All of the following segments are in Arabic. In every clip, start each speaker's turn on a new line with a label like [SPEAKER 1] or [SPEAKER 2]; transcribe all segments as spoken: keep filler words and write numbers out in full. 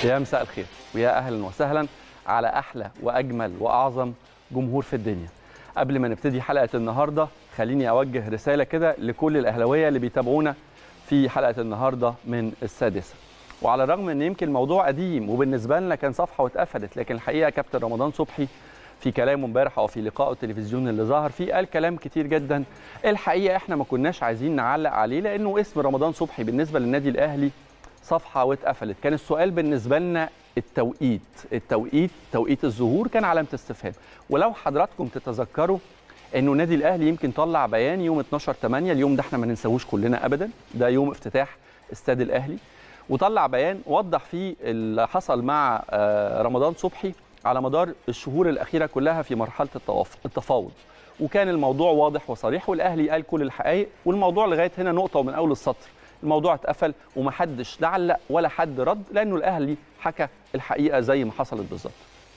[SPEAKER 1] يا مساء الخير ويا اهلا وسهلا على احلى واجمل واعظم جمهور في الدنيا. قبل ما نبتدي حلقه النهارده خليني اوجه رساله كده لكل الاهلاويه اللي بيتابعونا في حلقه النهارده من السادسه. وعلى الرغم ان يمكن الموضوع قديم وبالنسبه لنا كان صفحه واتقفلت، لكن الحقيقه كابتن رمضان صبحي في كلامه امبارح او في لقائه التلفزيوني اللي ظهر فيه قال كلام كتير جدا. الحقيقه احنا ما كناش عايزين نعلق عليه لانه اسم رمضان صبحي بالنسبه للنادي الاهلي صفحه واتقفلت. كان السؤال بالنسبه لنا التوقيت، التوقيت توقيت الظهور كان علامه استفهام. ولو حضراتكم تتذكروا انه النادي الاهلي يمكن طلع بيان يوم اتناشر تمانية، اليوم ده احنا ما ننساهوش كلنا ابدا، ده يوم افتتاح استاد الاهلي، وطلع بيان وضح فيه اللي حصل مع رمضان صبحي على مدار الشهور الاخيره كلها في مرحله التفاوض. وكان الموضوع واضح وصريح والاهلي قال كل الحقائق، والموضوع لغايه هنا نقطه ومن اول السطر الموضوع اتقفل ومحدش علق ولا حد رد، لانه الاهلي حكى الحقيقه زي ما حصلت بالظبط.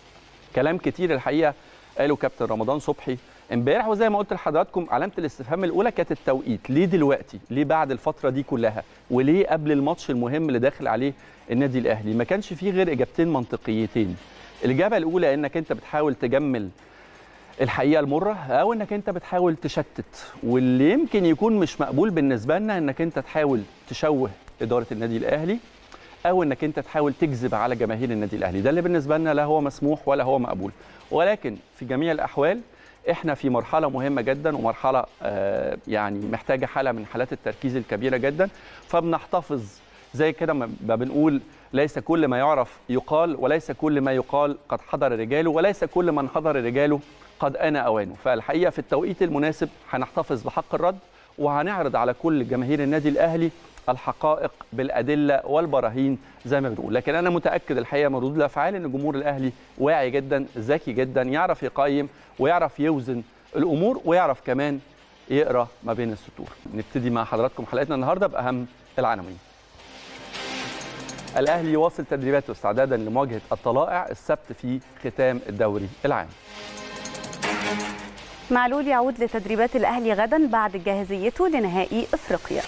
[SPEAKER 1] كلام كتير الحقيقه قاله كابتن رمضان صبحي امبارح، وزي ما قلت لحضراتكم علامه الاستفهام الاولى كانت التوقيت. ليه دلوقتي؟ ليه بعد الفتره دي كلها؟ وليه قبل الماتش المهم اللي داخل عليه النادي الاهلي؟ ما كانش فيه غير اجابتين منطقيتين. الاجابه الاولى انك انت بتحاول تجمل الحقيقه المره، او انك انت بتحاول تشتت، واللي يمكن يكون مش مقبول بالنسبه لنا انك انت تحاول تشوه اداره النادي الاهلي، او انك انت تحاول تكذب على جماهير النادي الاهلي. ده اللي بالنسبه لنا لا هو مسموح ولا هو مقبول. ولكن في جميع الاحوال احنا في مرحله مهمه جدا ومرحله آه يعني محتاجه حاله من حالات التركيز الكبيره جدا، فبنحتفظ زي كده ما بنقول ليس كل ما يعرف يقال، وليس كل ما يقال قد حضر رجاله، وليس كل من حضر رجاله قد آن أوانه. فالحقيقه في التوقيت المناسب هنحتفظ بحق الرد، وهنعرض على كل جماهير النادي الاهلي الحقائق بالادله والبراهين زي ما بنقول. لكن انا متاكد الحقيقه من ردود الافعال ان جمهور الاهلي واعي جدا، ذكي جدا، يعرف يقيم ويعرف يوزن الامور ويعرف كمان يقرا ما بين السطور. نبتدي مع حضراتكم حلقتنا النهارده باهم العناوين. الاهلي يواصل تدريباته استعدادا لمواجهه الطلائع السبت في ختام الدوري العام.
[SPEAKER 2] معلول يعود لتدريبات الاهلي غدا بعد جاهزيته لنهائي افريقيا.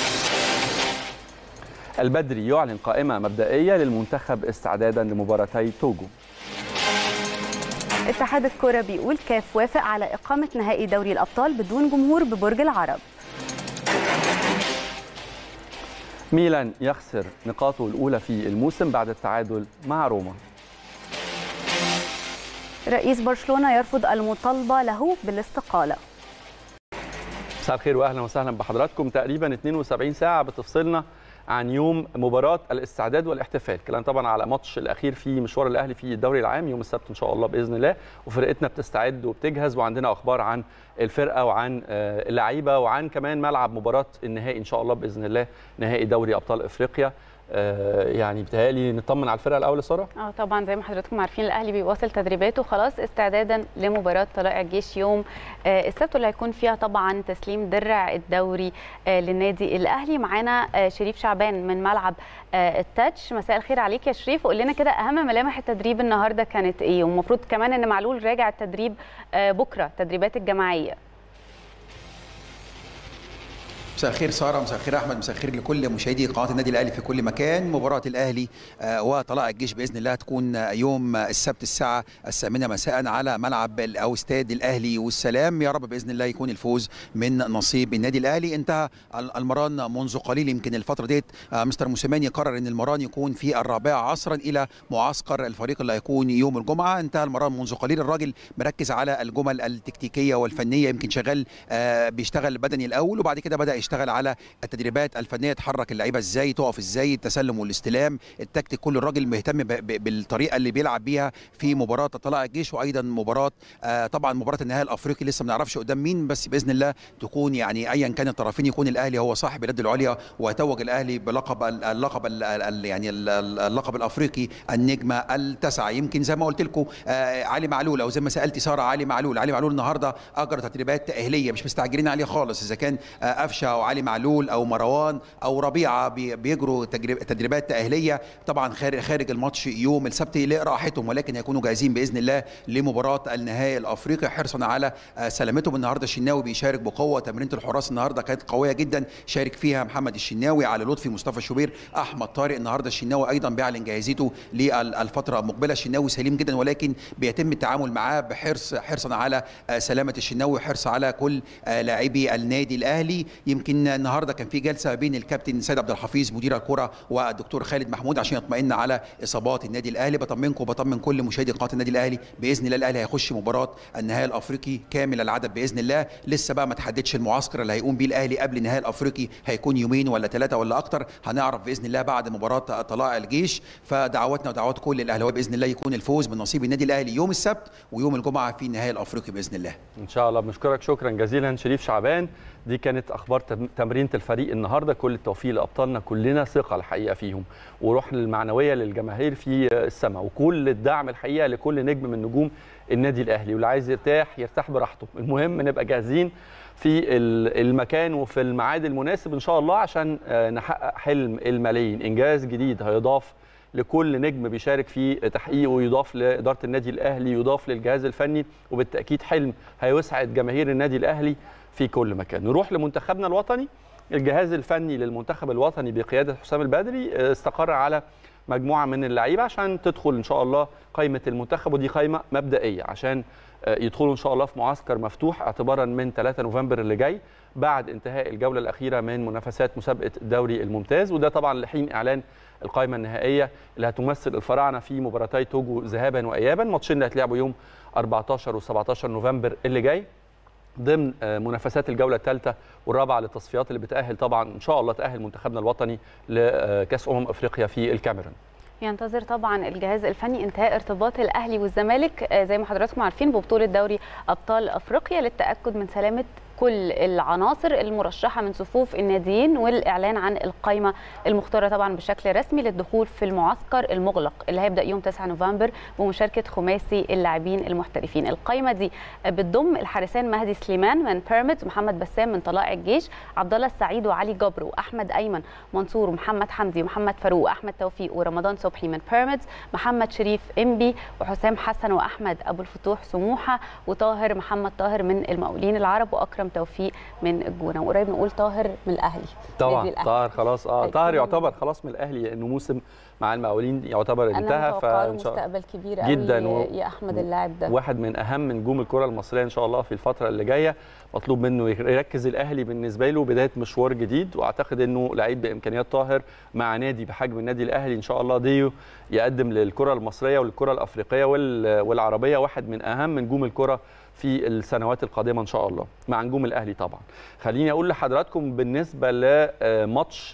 [SPEAKER 1] البدري يعلن قائمه مبدئيه للمنتخب استعدادا لمباراتي توجو.
[SPEAKER 2] اتحاد الكرة بيقول كاف وافق على اقامه نهائي دوري الابطال بدون جمهور ببرج العرب.
[SPEAKER 1] ميلان يخسر نقاطه الاولى في الموسم بعد التعادل مع روما.
[SPEAKER 2] رئيس برشلونة يرفض المطالبة له بالاستقالة.
[SPEAKER 1] مساء الخير واهلا وسهلا بحضراتكم. تقريبا اتنين وسبعين ساعة بتفصلنا عن يوم مباراة الاستعداد والاحتفال، كلام طبعا على ماتش الاخير في مشوار الاهلي في الدوري العام يوم السبت ان شاء الله باذن الله، وفرقتنا بتستعد وبتجهز، وعندنا اخبار عن الفرقه وعن اللعيبه وعن كمان ملعب مباراة النهائي ان شاء الله باذن الله، نهائي دوري ابطال افريقيا. يعني بتهيألي نطمن على الفرقه الاول يا ساره.
[SPEAKER 3] اه طبعا زي ما حضراتكم عارفين الاهلي بيواصل تدريباته خلاص استعدادا لمباراه طلائع الجيش يوم السبت اللي هيكون فيها طبعا تسليم درع الدوري للنادي الاهلي. معانا شريف شعبان من ملعب التاتش. مساء الخير عليك يا شريف، وقول لنا كده اهم ملامح التدريب النهارده كانت ايه، والمفروض كمان ان معلول راجع التدريب بكره تدريبات الجماعيه.
[SPEAKER 4] مساء الخير ساره، مساء الخير احمد، مساء الخير لكل مشاهدي قناه النادي الاهلي في كل مكان. مباراه الاهلي وطلائع الجيش باذن الله تكون يوم السبت الساعه الثامنه مساء على ملعب او استاد الاهلي والسلام. يا رب باذن الله يكون الفوز من نصيب النادي الاهلي. انتهى المران منذ قليل، يمكن الفتره ديت مستر موسيماني قرر ان المران يكون في الرابعه عصرا الى معسكر الفريق اللي هيكون يوم الجمعه. انتهى المران منذ قليل، الراجل مركز على الجمل التكتيكيه والفنيه، يمكن شغال بيشتغل بدني الاول وبعد كده بدا يشتغل على التدريبات الفنيه، تحرك اللعيبه ازاي، تقف ازاي، التسلم والاستلام، التكتيك. كل الراجل مهتم بالطريقه اللي بيلعب بيها في مباراه طلائع الجيش، وايضا مباراه آه طبعا مباراه النهائي الافريقي لسه ما نعرفش قدام مين، بس باذن الله تكون يعني ايا كان الطرفين يكون الاهلي هو صاحب اليد العليا، ويتوج الاهلي بلقب اللقب يعني اللقب الافريقي النجمه التاسعه. يمكن زي ما قلت لكم آه علي معلول، او زي ما سالتي ساره علي معلول، علي معلول النهارده اجرى تدريبات تاهيليه، مش مستعجلين عليه خالص، اذا كان آه قفشه او علي معلول او مروان او ربيعه بيجروا تدريبات تاهيليه طبعا خارج خارج الماتش يوم السبت لراحتهم، ولكن هيكونوا جاهزين باذن الله لمباراه النهائي الافريقي حرصا على سلامتهم. النهارده الشناوي بيشارك بقوه، تمرينه الحراس النهارده كانت قويه جدا، شارك فيها محمد الشناوي، علي لطفي، مصطفى شوبير، احمد طارق. النهارده الشناوي ايضا بيعلن جاهزيته للفتره المقبله. الشناوي سليم جدا ولكن بيتم التعامل معاه بحرص حرصا على سلامه الشناوي وحرص على كل لاعبي النادي الاهلي. يمكن النهارده كان في جلسه بين الكابتن سيد عبد الحفيظ مدير الكره والدكتور خالد محمود عشان يطمئن على اصابات النادي الاهلي. بطمنكم وبطمن كل مشاهدي قناه النادي الاهلي باذن الله الاهلي هيخش مباراه النهائي الافريقي كامل العدد باذن الله. لسه بقى ما تحددش المعسكر اللي هيقوم بيه الاهلي قبل النهائي الافريقي، هيكون يومين ولا ثلاثه ولا اكتر، هنعرف باذن الله بعد مباراه طلائع الجيش. فدعواتنا ودعوات كل الاهلاويه باذن الله يكون الفوز من نصيب النادي الاهلي يوم السبت ويوم الجمعه في النهائي الافريقي باذن الله.
[SPEAKER 1] ان شاء الله. بنشكرك شكرا جزيلا شريف شعبان. دي كانت اخبار تمرينه الفريق النهارده. كل التوفيق لابطالنا، كلنا ثقه الحقيقه فيهم، وروح المعنويه للجماهير في السماء، وكل الدعم الحقيقه لكل نجم من نجوم النادي الاهلي. واللي عايز يرتاح يرتاح براحته، المهم نبقى جاهزين في المكان وفي الميعاد المناسب ان شاء الله عشان نحقق حلم الملايين. انجاز جديد هيضاف لكل نجم بيشارك في تحقيقه، يضاف لاداره النادي الاهلي، يضاف للجهاز الفني، وبالتاكيد حلم هيسعد جماهير النادي الاهلي في كل مكان. نروح لمنتخبنا الوطني. الجهاز الفني للمنتخب الوطني بقياده حسام البدري استقر على مجموعه من اللعيبه عشان تدخل ان شاء الله قائمه المنتخب، ودي قائمه مبدئيه عشان يدخلوا ان شاء الله في معسكر مفتوح اعتبارا من ثلاثة نوفمبر اللي جاي بعد انتهاء الجوله الاخيره من منافسات مسابقه الدوري الممتاز، وده طبعا لحين اعلان القائمه النهائيه اللي هتمثل الفراعنه في مباراتي توجو ذهابا وايابا. ماتشين اللي هيتلعبوا يوم أربعتاشر وسبعتاشر نوفمبر اللي جاي ضمن منافسات الجوله الثالثه والرابعه للتصفيات اللي بتاهل طبعا ان شاء الله تاهل منتخبنا الوطني لكاس امم افريقيا في الكاميرون.
[SPEAKER 3] ينتظر طبعا الجهاز الفني انتهاء ارتباط الاهلي والزمالك زي ما حضراتكم عارفين ببطوله دوري ابطال افريقيا للتاكد من سلامه كل العناصر المرشحه من صفوف الناديين والاعلان عن القائمه المختاره طبعا بشكل رسمي للدخول في المعسكر المغلق اللي هيبدا يوم تسعة نوفمبر بمشاركه خماسي اللاعبين المحترفين. القائمه دي بتضم الحارسان مهدي سليمان من بيراميدز، محمد بسام من طلائع الجيش، عبد الله السعيد وعلي جبر واحمد ايمن منصور ومحمد حمدي ومحمد فاروق واحمد توفيق ورمضان صبحي من بيراميدز، محمد شريف انبي وحسام حسن واحمد ابو الفتوح سموحه، وطاهر محمد طاهر من المقاولين العرب، واكرم توفيق من الجونه. وقريب نقول طاهر من الاهلي
[SPEAKER 1] طبعا. طاهر خلاص اه طاهر يعتبر خلاص من الاهلي لانه موسم مع المقاولين يعتبر انتهى،
[SPEAKER 3] فان شاء الله مستقبل كبير
[SPEAKER 1] جدا
[SPEAKER 3] قوي يا احمد اللاعب ده،
[SPEAKER 1] واحد من اهم نجوم الكره المصريه ان شاء الله في الفتره اللي جايه. مطلوب منه يركز الاهلي بالنسبه له بدايه مشوار جديد، واعتقد انه لعيب بامكانيات طاهر مع نادي بحجم النادي الاهلي ان شاء الله ديو يقدم للكره المصريه وللكره الافريقيه والعربيه واحد من اهم نجوم الكره في السنوات القادمه ان شاء الله مع نجوم الاهلي طبعا. خليني اقول لحضراتكم بالنسبه لماتش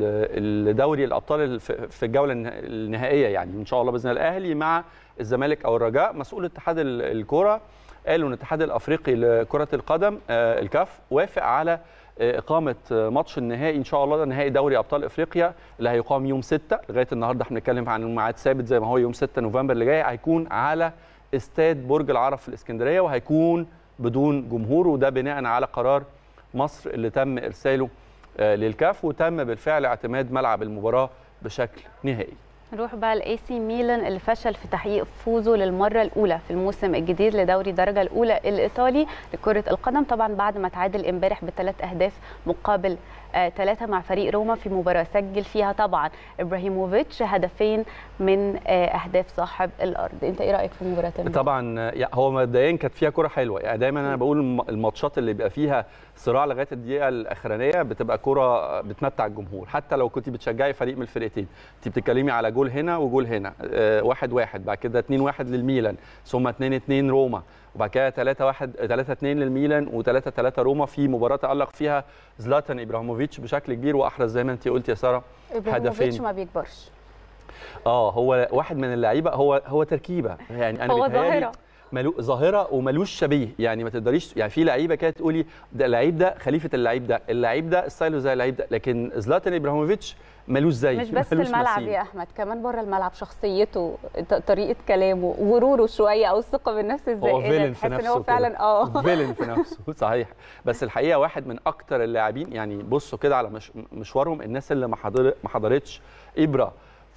[SPEAKER 1] الدوري الابطال في الجوله النهائيه، يعني ان شاء الله باذن الله الاهلي مع الزمالك او الرجاء. مسؤول اتحاد الكره قالوا ان الاتحاد الافريقي لكره القدم الكاف وافق على اقامه ماتش النهائي ان شاء الله، نهائي دوري ابطال افريقيا اللي هيقام يوم ستة. لغايه النهارده احنا بنتكلم عن ميعاد ثابت زي ما هو يوم ستة نوفمبر اللي جاي، هيكون على استاد برج العرب في الاسكندريه وهيكون بدون جمهور، وده بناء على قرار مصر اللي تم ارساله للكاف وتم بالفعل اعتماد ملعب المباراه بشكل نهائي.
[SPEAKER 3] نروح بقى لاي سي ميلان اللي فشل في تحقيق فوزه للمره الاولى في الموسم الجديد لدوري الدرجه الاولى الايطالي لكره القدم، طبعا بعد ما تعادل امبارح بثلاث اهداف مقابل آه ثلاثه مع فريق روما في مباراه سجل فيها طبعا ابراهيموفيتش هدفين من آه اهداف صاحب الارض. انت ايه رايك في المباراه امبارح؟
[SPEAKER 1] طبعا هو مبدئيا كانت فيها كره حلوه، يعني دايما انا بقول الماتشات اللي بيبقى فيها صراع لغايه الدقيقه الاخرانيه بتبقى كره بتمتع الجمهور، حتى لو كنت بتشجعي فريق من الفرقتين. انت بتتكلمي على جول هنا وجول هنا، آه واحد واحد، بعد كده اتنين واحد للميلان، ثم اتنين اتنين روما، وبعد كده ثلاثة واحد ثلاثة اتنين للميلان وثلاثة ثلاثة روما في مباراه تألق فيها زلاتان ابراهيموفيتش بشكل كبير واحرز زي ما انت قلت يا ساره
[SPEAKER 3] ابراهيموفيتش ما بيكبرش.
[SPEAKER 1] اه هو واحد من اللعيبه، هو هو تركيبه، يعني انا
[SPEAKER 3] هو ظاهره
[SPEAKER 1] ملو ظاهره وملوش شبيه، يعني ما تقدريش يعني في لعيبه كده تقولي ده اللعيب ده خليفه اللعيب ده، اللعيب ده ستايله زي اللعيب ده، لكن زلاتان ابراهيموفيتش ملوش زي،
[SPEAKER 3] مش بس في الملعب
[SPEAKER 1] مثيل.
[SPEAKER 3] يا احمد، كمان بره الملعب شخصيته، طريقه كلامه، غروره شويه او الثقه بالنفس الزائده،
[SPEAKER 1] هو فيلن في نفسه،
[SPEAKER 3] هو فعلا اه
[SPEAKER 1] فيلن في نفسه صحيح. بس الحقيقه واحد من اكتر اللاعبين، يعني بصوا كده على مش مشوارهم، الناس اللي ما حضر ما حضرتش ابره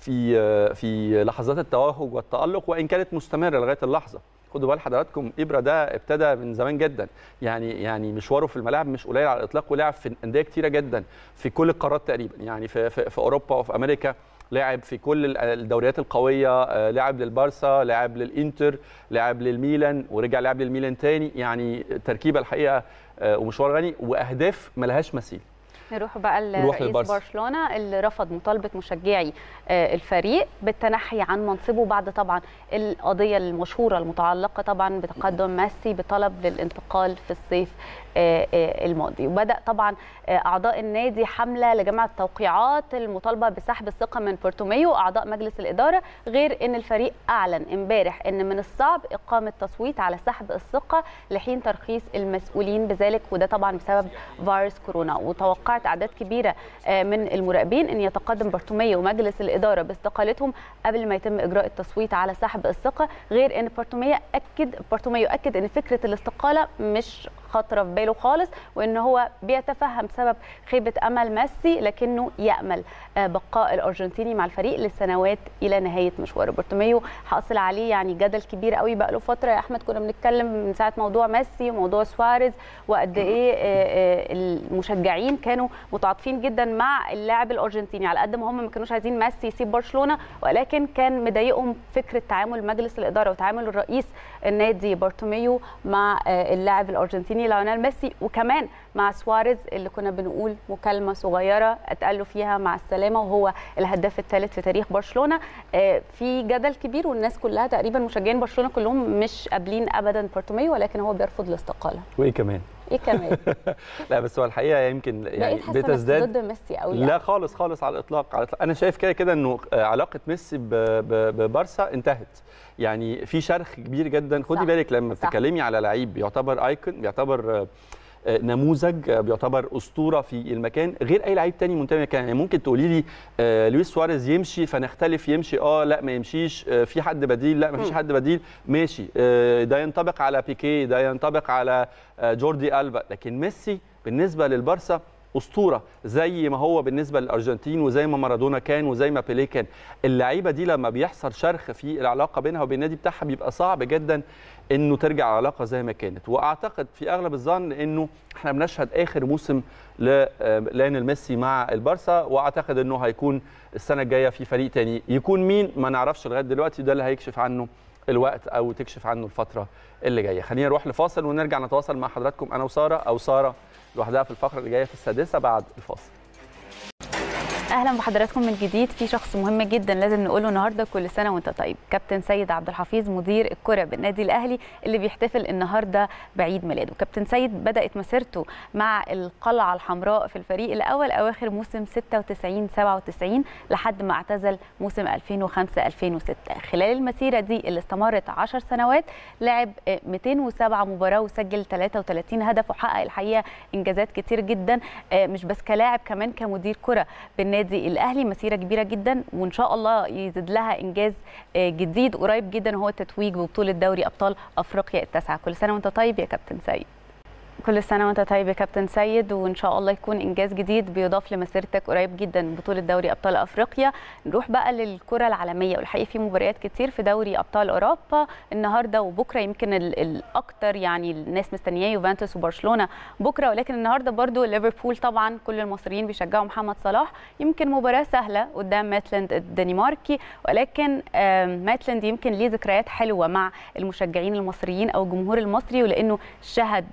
[SPEAKER 1] في في لحظات التوهج والتالق وان كانت مستمره لغايه اللحظه. خدوا بال حضراتكم ابره ده ابتدى من زمان جدا، يعني يعني مشواره في الملاعب مش قليل على الاطلاق، ولعب في انديه كتيره جدا في كل القارات تقريبا، يعني في في, في اوروبا وفي امريكا، لعب في كل الدوريات القويه، لعب للبارسا، لعب للانتر، لعب للميلان، ورجع لعب للميلان تاني، يعني تركيبه الحقيقه ومشوار غني واهداف ملهاش مثيل.
[SPEAKER 3] نروح بقى لرئيس برشلونه اللي رفض مطالبه مشجعي الفريق بالتنحي عن منصبه بعد طبعا القضيه المشهوره المتعلقه طبعا بتقدم ميسي بطلب للانتقال في الصيف الماضي. وبدا طبعا اعضاء النادي حمله لجمع التوقيعات المطالبه بسحب الثقه من بورتوميو اعضاء مجلس الاداره، غير ان الفريق اعلن امبارح ان من الصعب اقامه تصويت على سحب الثقه لحين ترخيص المسؤولين بذلك، وده طبعا بسبب فيروس كورونا. وتوقعت اعداد كبيره من المراقبين ان يتقدم بورتوميو ومجلس الاداره باستقالتهم قبل ما يتم اجراء التصويت على سحب الثقه، غير ان بورتوميو اكد بورتوميو اكد ان فكره الاستقاله مش خاطره في باله خالص، وان هو بيتفهم سبب خيبه امل ميسي، لكنه يامل بقاء الارجنتيني مع الفريق لسنوات الى نهايه مشواره. بورتوميو حاصل عليه يعني جدل كبير قوي بقى له فتره يا احمد، كنا بنتكلم من ساعه موضوع ميسي وموضوع سواريز وقد ايه المشجعين كانوا متعاطفين جدا مع اللاعب الارجنتيني، على قد ما هم ما كانوش عايزين ميسي يسيب برشلونه، ولكن كان مضايقهم فكره تعامل مجلس الاداره وتعامل الرئيس النادي بورتوميو مع اللاعب الارجنتيني ليونيل ميسي، وكمان مع سواريز اللي كنا بنقول مكالمه صغيره اتقال له فيها مع السلامه، وهو الهداف الثالث في تاريخ برشلونه. في جدل كبير والناس كلها تقريبا مشجعين برشلونه كلهم مش قابلين ابدا بورتوميو، ولكن هو بيرفض الاستقاله.
[SPEAKER 1] وايه كمان؟
[SPEAKER 3] ايه كمان؟
[SPEAKER 1] لا بس هو الحقيقه يمكن يعني
[SPEAKER 3] بتزداد ضد ميسي قوي.
[SPEAKER 1] لا خالص خالص على الاطلاق، على الإطلاق. انا شايف كده كده انه علاقه ميسي ببارسا انتهت، يعني في شرخ كبير جدا. خدي بالك لما بتتكلمي على لعيب بيعتبر ايكون، بيعتبر نموذج، بيعتبر اسطوره في المكان غير اي لعيب تاني منتمي مكان. يعني ممكن تقولي لي آه لويس سواريز يمشي فنختلف، يمشي اه لا ما يمشيش، آه في حد بديل، لا ما فيش حد بديل، ماشي، آه ده ينطبق على بيكي، ده ينطبق على آه جوردي ألبا، لكن ميسي بالنسبه للبارسا اسطوره زي ما هو بالنسبه للارجنتين، وزي ما مارادونا كان، وزي ما بيليه كان. اللعيبه دي لما بيحصل شرخ في العلاقه بينها وبين النادي بتاعها بيبقى صعب جدا انه ترجع العلاقه زي ما كانت. واعتقد في اغلب الظن انه احنا بنشهد اخر موسم لليونيل ميسي مع البارسا، واعتقد انه هيكون السنه الجايه في فريق تاني، يكون مين ما نعرفش لغايه دلوقتي، ده اللي هيكشف عنه الوقت او تكشف عنه الفتره اللي جايه. خلينا نروح لفاصل ونرجع نتواصل مع حضراتكم انا وساره، او ساره لوحدها في الفقره اللي جايه في السادسه بعد الفاصل.
[SPEAKER 3] اهلا بحضراتكم من جديد. في شخص مهم جدا لازم نقوله النهارده كل سنه وانت طيب، كابتن سيد عبد الحفيظ مدير الكره بالنادي الاهلي اللي بيحتفل النهارده بعيد ميلاده. كابتن سيد بدات مسيرته مع القلعه الحمراء في الفريق الاول اواخر موسم ستة وتسعين سبعة وتسعين لحد ما اعتزل موسم ألفين وخمسة ألفين وستة. خلال المسيره دي اللي استمرت عشر سنوات لعب مئتين وسبعة مباراه وسجل ثلاثة وثلاثين هدف، وحقق الحقيقه انجازات كتير جدا، مش بس كلاعب كمان كمدير كره بالنادي النادي الاهلي. مسيره كبيره جدا وان شاء الله يزيد لها انجاز جديد قريب جدا، وهو التتويج ببطوله دوري ابطال افريقيا التاسعه. كل سنه وانت طيب يا كابتن سيد. كل سنه وانت طيب يا كابتن سيد، وان شاء الله يكون انجاز جديد بيضاف لمسيرتك قريب جدا بطوله دوري ابطال افريقيا. نروح بقى للكره العالميه، والحقيقه في مباريات كتير في دوري ابطال اوروبا النهارده وبكره، يمكن الاكثر يعني الناس مستنياه يوفنتوس وبرشلونه بكره، ولكن النهارده برضو ليفربول طبعا كل المصريين بيشجعوا محمد صلاح. يمكن مباراه سهله قدام ماتلاند الدنماركي، ولكن ماتلاند يمكن ليه ذكريات حلوه مع المشجعين المصريين او الجمهور المصري، ولانه شهد خط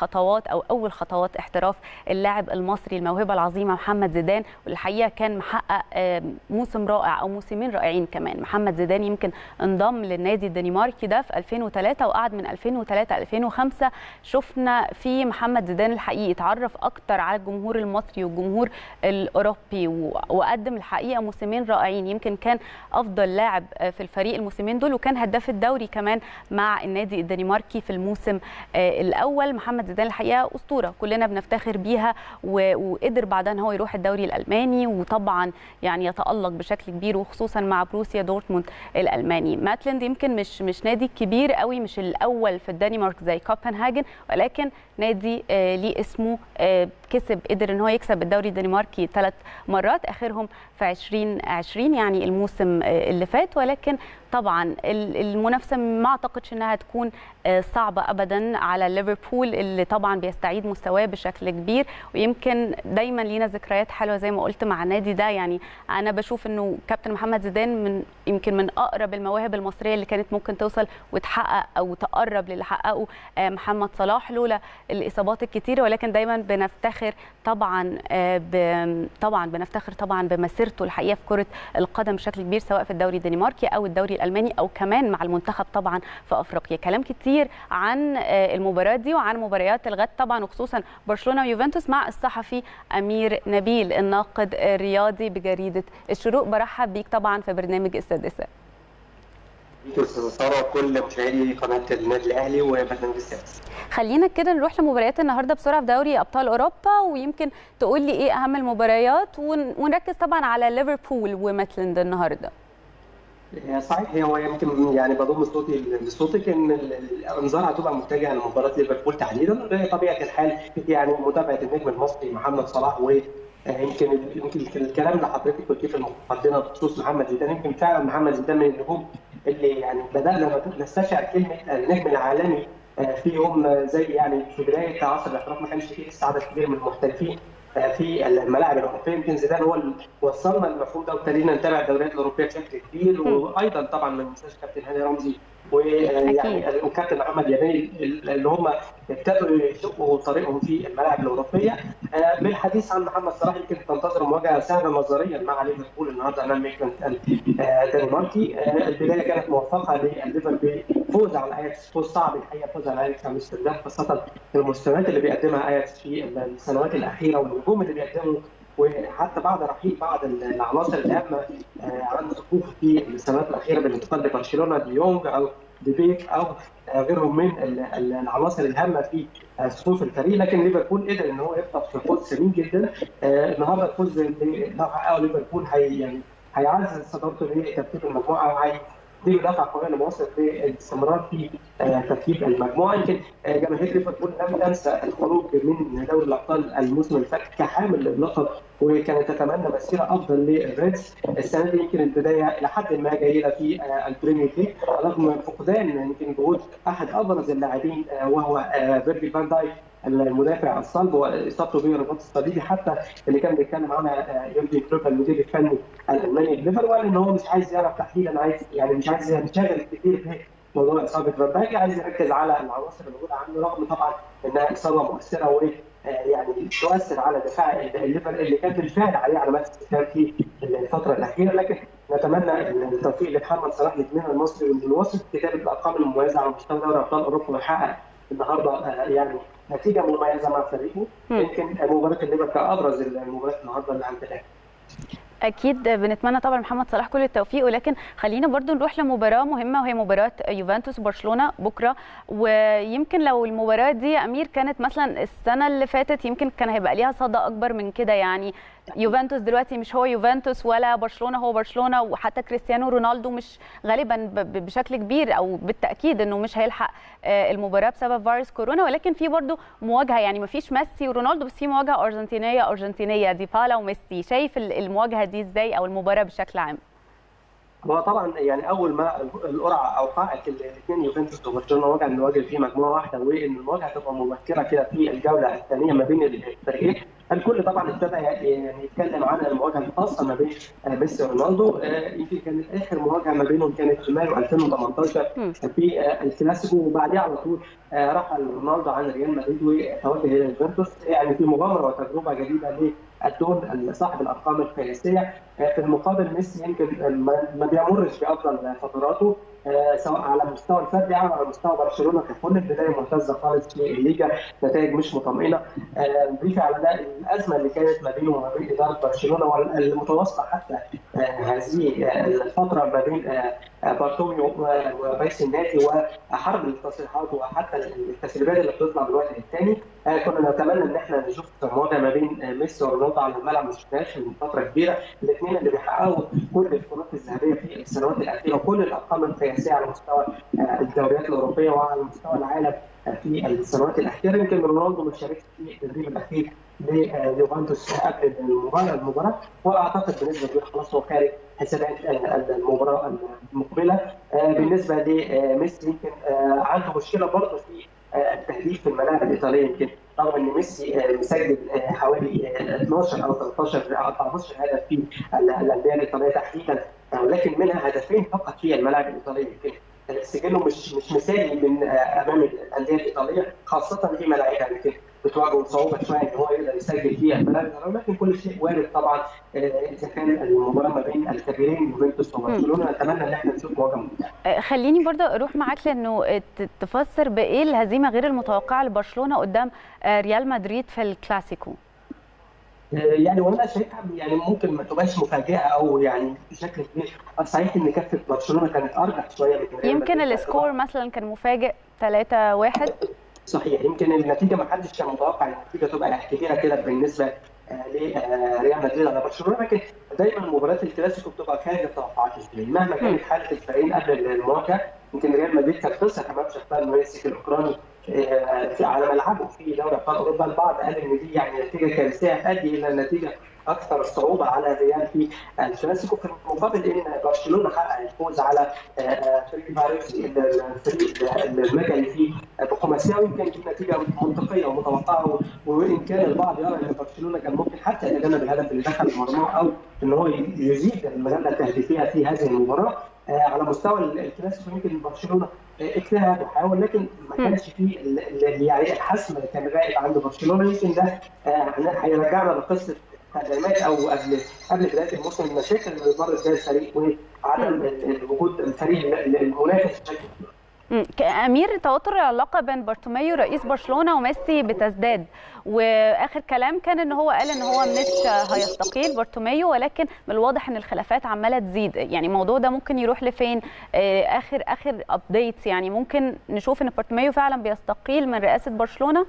[SPEAKER 3] خطوات او اول خطوات احتراف اللاعب المصري الموهبه العظيمه محمد زيدان، والحقيقه كان محقق موسم رائع او موسمين رائعين كمان. محمد زيدان يمكن انضم للنادي الدنماركي ده في ألفين وثلاثة وقعد من ألفين وثلاثة ألفين وخمسة. شفنا في محمد زيدان الحقيقي اتعرف اكتر على الجمهور المصري والجمهور الاوروبي، وقدم الحقيقه موسمين رائعين. يمكن كان افضل لاعب في الفريق الموسمين دول، وكان هداف الدوري كمان مع النادي الدنماركي في الموسم الاول. محمد زيدان الحقيقه اسطوره كلنا بنفتخر بيها، وقدر بعدها ان هو يروح الدوري الالماني، وطبعا يعني يتالق بشكل كبير وخصوصا مع بروسيا دورتموند الالماني. ماتلاند يمكن مش مش نادي كبير قوي، مش الاول في الدنمارك زي كوبنهاجن، ولكن نادي آه ليه اسمه، آه كسب قدر ان هو يكسب الدوري الدنماركي ثلاث مرات، اخرهم في ألفين وعشرين يعني الموسم آه اللي فات. ولكن طبعا المنافسه ما اعتقدش انها تكون صعبه ابدا على ليفربول اللي طبعا بيستعيد مستواه بشكل كبير، ويمكن دايما لينا ذكريات حلوه زي ما قلت مع النادي ده. يعني انا بشوف انه كابتن محمد زيدان من يمكن من اقرب المواهب المصريه اللي كانت ممكن توصل وتحقق او تقرب للي حققه محمد صلاح لولا الاصابات الكتيره، ولكن دايما بنفتخر طبعا طبعا بنفتخر طبعا بمسيرته الحقيقه في كره القدم بشكل كبير، سواء في الدوري الدنماركي او الدوري الالماني او كمان مع المنتخب طبعا في افريقيا. كلام كتير عن المباراه دي وعن مباريات الغد طبعا، وخصوصا برشلونه ويوفنتوس مع الصحفي امير نبيل الناقد الرياضي بجريده الشروق. برحب بيك طبعا في برنامج السادسه.
[SPEAKER 5] ساره كل مشاهدي قناه النادي الاهلي وبرنامج السادس.
[SPEAKER 3] خلينا كده نروح لمباريات النهارده بسرعه في دوري ابطال اوروبا، ويمكن تقول لي ايه اهم المباريات، ونركز طبعا على ليفربول وماتلاند النهارده.
[SPEAKER 5] صحيح، هو يمكن يعني بضم صوتي لصوتك ان الانظار هتبقى متجهه لمباراه ليفربول تحديدا بطبيعه الحال، يعني متابعه النجم المصري محمد صلاح، ويمكن يمكن الكلام اللي حضرتك قلتيه في المقدمه بخصوص محمد زيدان، يمكن فعلا محمد زيدان من النجوم اللي يعني بدانا نستشعر كلمه النجم العالمي فيهم، زي يعني في بدايه عصر الاحتراف ما كانش فيه لسه عدد كبير من المحترفين في الملاعب الاوروبيه. يمكن زيدان هو اللي وصلنا للمفهوم ده وابتدينا نتابع الدوريات الاوروبيه بشكل كبير، وايضا طبعا ما ننساش كابتن هاني رمزي ويعني وكابتن محمد يمين اللي هم ابتدوا يشقوا طريقهم في الملاعب الاوروبيه. بالحديث عن محمد صلاح، يمكن تنتظر مواجهه سهله نظريا مع ليفربول النهارده امام ميتلاند الدنماركي. البدايه كانت موفقه لليفر بفوز على اياكس، فوز صعب الحقيقه، فوز على اياكس امستردام، خاصه المستويات اللي بيقدمها اياكس في السنوات الاخيره والنجوم اللي بيقدموا، وحتى بعد رحيل بعض العناصر الهامه عن صفوف في السنوات الاخيره بالانتقال لبرشلونه، ديونج او ديبيك او غيرهم من العناصر الهامه في صفوف الفريق. لكن ليفربول قدر ان هو يخطف في فوز سمين جدا. النهارده الفوز اللي حققه ليفربول هي يعني هيعزز صدارته لترتيب المجموعه، وهي دي دفعه قويه لمواصل بالاستمرار في ترتيب المجموعه. يمكن جماهير ليفربول لم تنسى الخروج من دوري الابطال الموسم اللي فات كحامل للقب، وكانت تتمنى مسيره افضل للريدز. السنه دي يمكن البدايه لحد ما جيده في البريمير ليج، رغم فقدان يمكن جهود احد ابرز اللاعبين وهو فيرجيل فان دايك المدافع الصلب واصابته بالرباط الصليبي، حتى اللي كان بيتكلم عنها يورجن كلوب المدير الفني الالماني لليفر، وقال ان هو مش عايز يعرف تحديدا، عايز يعني مش عايز ينشغل كتير في موضوع اصابه فان دايك، عايز يركز على العناصر الموجوده عنده، رغم طبعا انها اصابه مؤثره و يعني تؤثر على دفاع الليفر اللي كان بالفعل عليه علامات استفهام في الفتره الاخيره. لكن نتمنى التوفيق لمحمد صلاح نجمنا المصري، واللي وصل كتابه الارقام المميزه على مستوى دوري ابطال اوروبا، ويحقق النهارده يعني نتيجه مميزه مع فريقه. يمكن مباراه الليفر كابرز المباريات النهارده اللي عندنا.
[SPEAKER 3] اكيد بنتمنى طبعا محمد صلاح كل التوفيق، ولكن خلينا برضو نروح لمباراه مهمه وهي مباراه يوفنتوس وبرشلونه بكره. ويمكن لو المباراه دي يا امير كانت مثلا السنه اللي فاتت يمكن كان هيبقى ليها صدى اكبر من كده. يعني يوفنتوس دلوقتي مش هو يوفنتوس، ولا برشلونه هو برشلونه، وحتى كريستيانو رونالدو مش غالبا بشكل كبير او بالتاكيد انه مش هيلحق المباراه بسبب فيروس كورونا، ولكن في برضو مواجهه، يعني ما فيش ميسي ورونالدو بس في مواجهه ارجنتينيه ارجنتينيه ديبالا وميسي. شايف المواجهه دي ازاي او المباراه بشكل عام؟
[SPEAKER 5] هو طبعا يعني اول ما القرعه اوقعت الاثنين يوفنتوس وبرشلونه وجع المواجهه في مجموعه واحده، وان المواجهه تبقى مبكره كده في الجوله الثانيه ما بين الفريقين، الكل طبعا ابتدى يعني يتكلم عن المواجهه الخاصه ما بين ميسي ورونالدو. يمكن كانت اخر مواجهه ما بينهم كانت في مايو ألفين وثمانية عشر في الكلاسيكو، وبعدها على طول رحل رونالدو عن ريال مدريد وتوجه الى يوفنتوس، يعني في مغامره وتجربه جديده للدون صاحب الارقام القياسيه. في المقابل ميسي يمكن ما بيمرش بافضل فتراته سواء على المستوى الفردي او على مستوى برشلونه ككل. البدايه ممتازه خالص في الليجا، نتائج مش مطمئنه. نضيف على ده الازمه اللي كانت ما بينه وما بين اداره برشلونه والمتواصله حتى هذه الفتره ما بين بارتوميو ورئيس النادي، وحرب التصريحات وحتى التسريبات اللي بتطلع من وقت للتاني. كنا نتمنى ان احنا نشوف مواجهه ما بين ميسي ورونالدو على الملعب، ما شفناش من فتره كبيره. الاثنين اللي بيحققوا كل الكرات الذهبيه في السنوات الاخيره وكل الارقام القياسيه على مستوى الدوريات الاوروبيه وعلى مستوى العالم في السنوات الاخيره. يمكن رونالدو ما شاركش في التدريب الاخير ليوفنتوس قبل المباراه المباراه واعتقد بنسبه كبيره خلاص هو خارج حسابات المباراه المقبله. بالنسبه لميسي يمكن عنده مشكله برضه في التهديف في الملاعب الايطاليه. يمكن رغم ان ميسي مسجل حوالي اثناشر او ثلاثة عشر او أربعة عشر هدف في الانديه الايطاليه تحديدا، ولكن منها هدفين فقط في الملاعب الايطاليه. يمكن سجله مش مش مثالي من امام الانديه الايطاليه خاصه في ملاعبها، يمكن بتواجه صعوبه شويه ان هو يقدر يسجل فيها الملاعب الايطاليه، لكن كل شيء وارد طبعا. اذا كان المباراه ما بين الكبيرين يوفنتوس وبرشلونه نتمنى ان احنا نشوف مواجهه ممتعه.
[SPEAKER 3] خليني برضه اروح معاك لانه تفسر بايه الهزيمه غير المتوقعه لبرشلونه قدام ريال مدريد في الكلاسيكو.
[SPEAKER 5] يعني وانا شايفها يعني ممكن ما تبقاش مفاجاه او يعني بشكل كبير. صحيح ان كفه برشلونه كانت ارجح شويه من ريال
[SPEAKER 3] يمكن السكور مثلا كان مفاجئ ثلاثة واحد.
[SPEAKER 5] صحيح، يمكن النتيجه ما حدش كان متوقع ان النتيجه تبقى كبيره كده بالنسبه لريال مدريد على برشلونه، لكن دايما مباريات الكلاسيكو بتبقى خارج التوقعات مهما كانت حاله الفريقين قبل المواجهه. يمكن ريال مدريد كانت خسر امام شختار دونيتسك الاوكراني على ملعبه في دوري ابطال اوروبا. البعض قال ان دي يعني نتيجه كارثيه تؤدي الى نتيجه اكثر صعوبه على الريال في الكلاسيكو، في المقابل ان برشلونه حقق الفوز على فريق باريس الفريق المجري في بخماسيه. يمكن دي نتيجه منطقيه ومتوقعه، وان كان البعض يرى ان برشلونه كان ممكن حتى يتجنب الهدف اللي دخل المرمى او ان هو يزيد المجله التهديفيه في هذه المباراه. على مستوى الكلاسيكو يمكن برشلونه اجتهد وحاول، لكن ما كانش فيه يعني الحسم اللي كان غايب عند برشلونه. يمكن ده هيرجعنا لقصه تقدمات او قبل قبل بدايه الموسم المشاكل اللي مرت بها الفريق وعدم وجود الفريق المنافس بشكل كبير.
[SPEAKER 3] امير، توتر العلاقه بين بارتوميو رئيس برشلونه وميسي بتزداد، واخر كلام كان ان هو قال ان هو مش هيستقيل بارتوميو، ولكن من الواضح ان الخلافات عماله تزيد. يعني الموضوع ده ممكن يروح لفين؟ اخر اخر ابديتس يعني ممكن نشوف ان بارتوميو فعلا بيستقيل من رئاسه برشلونه؟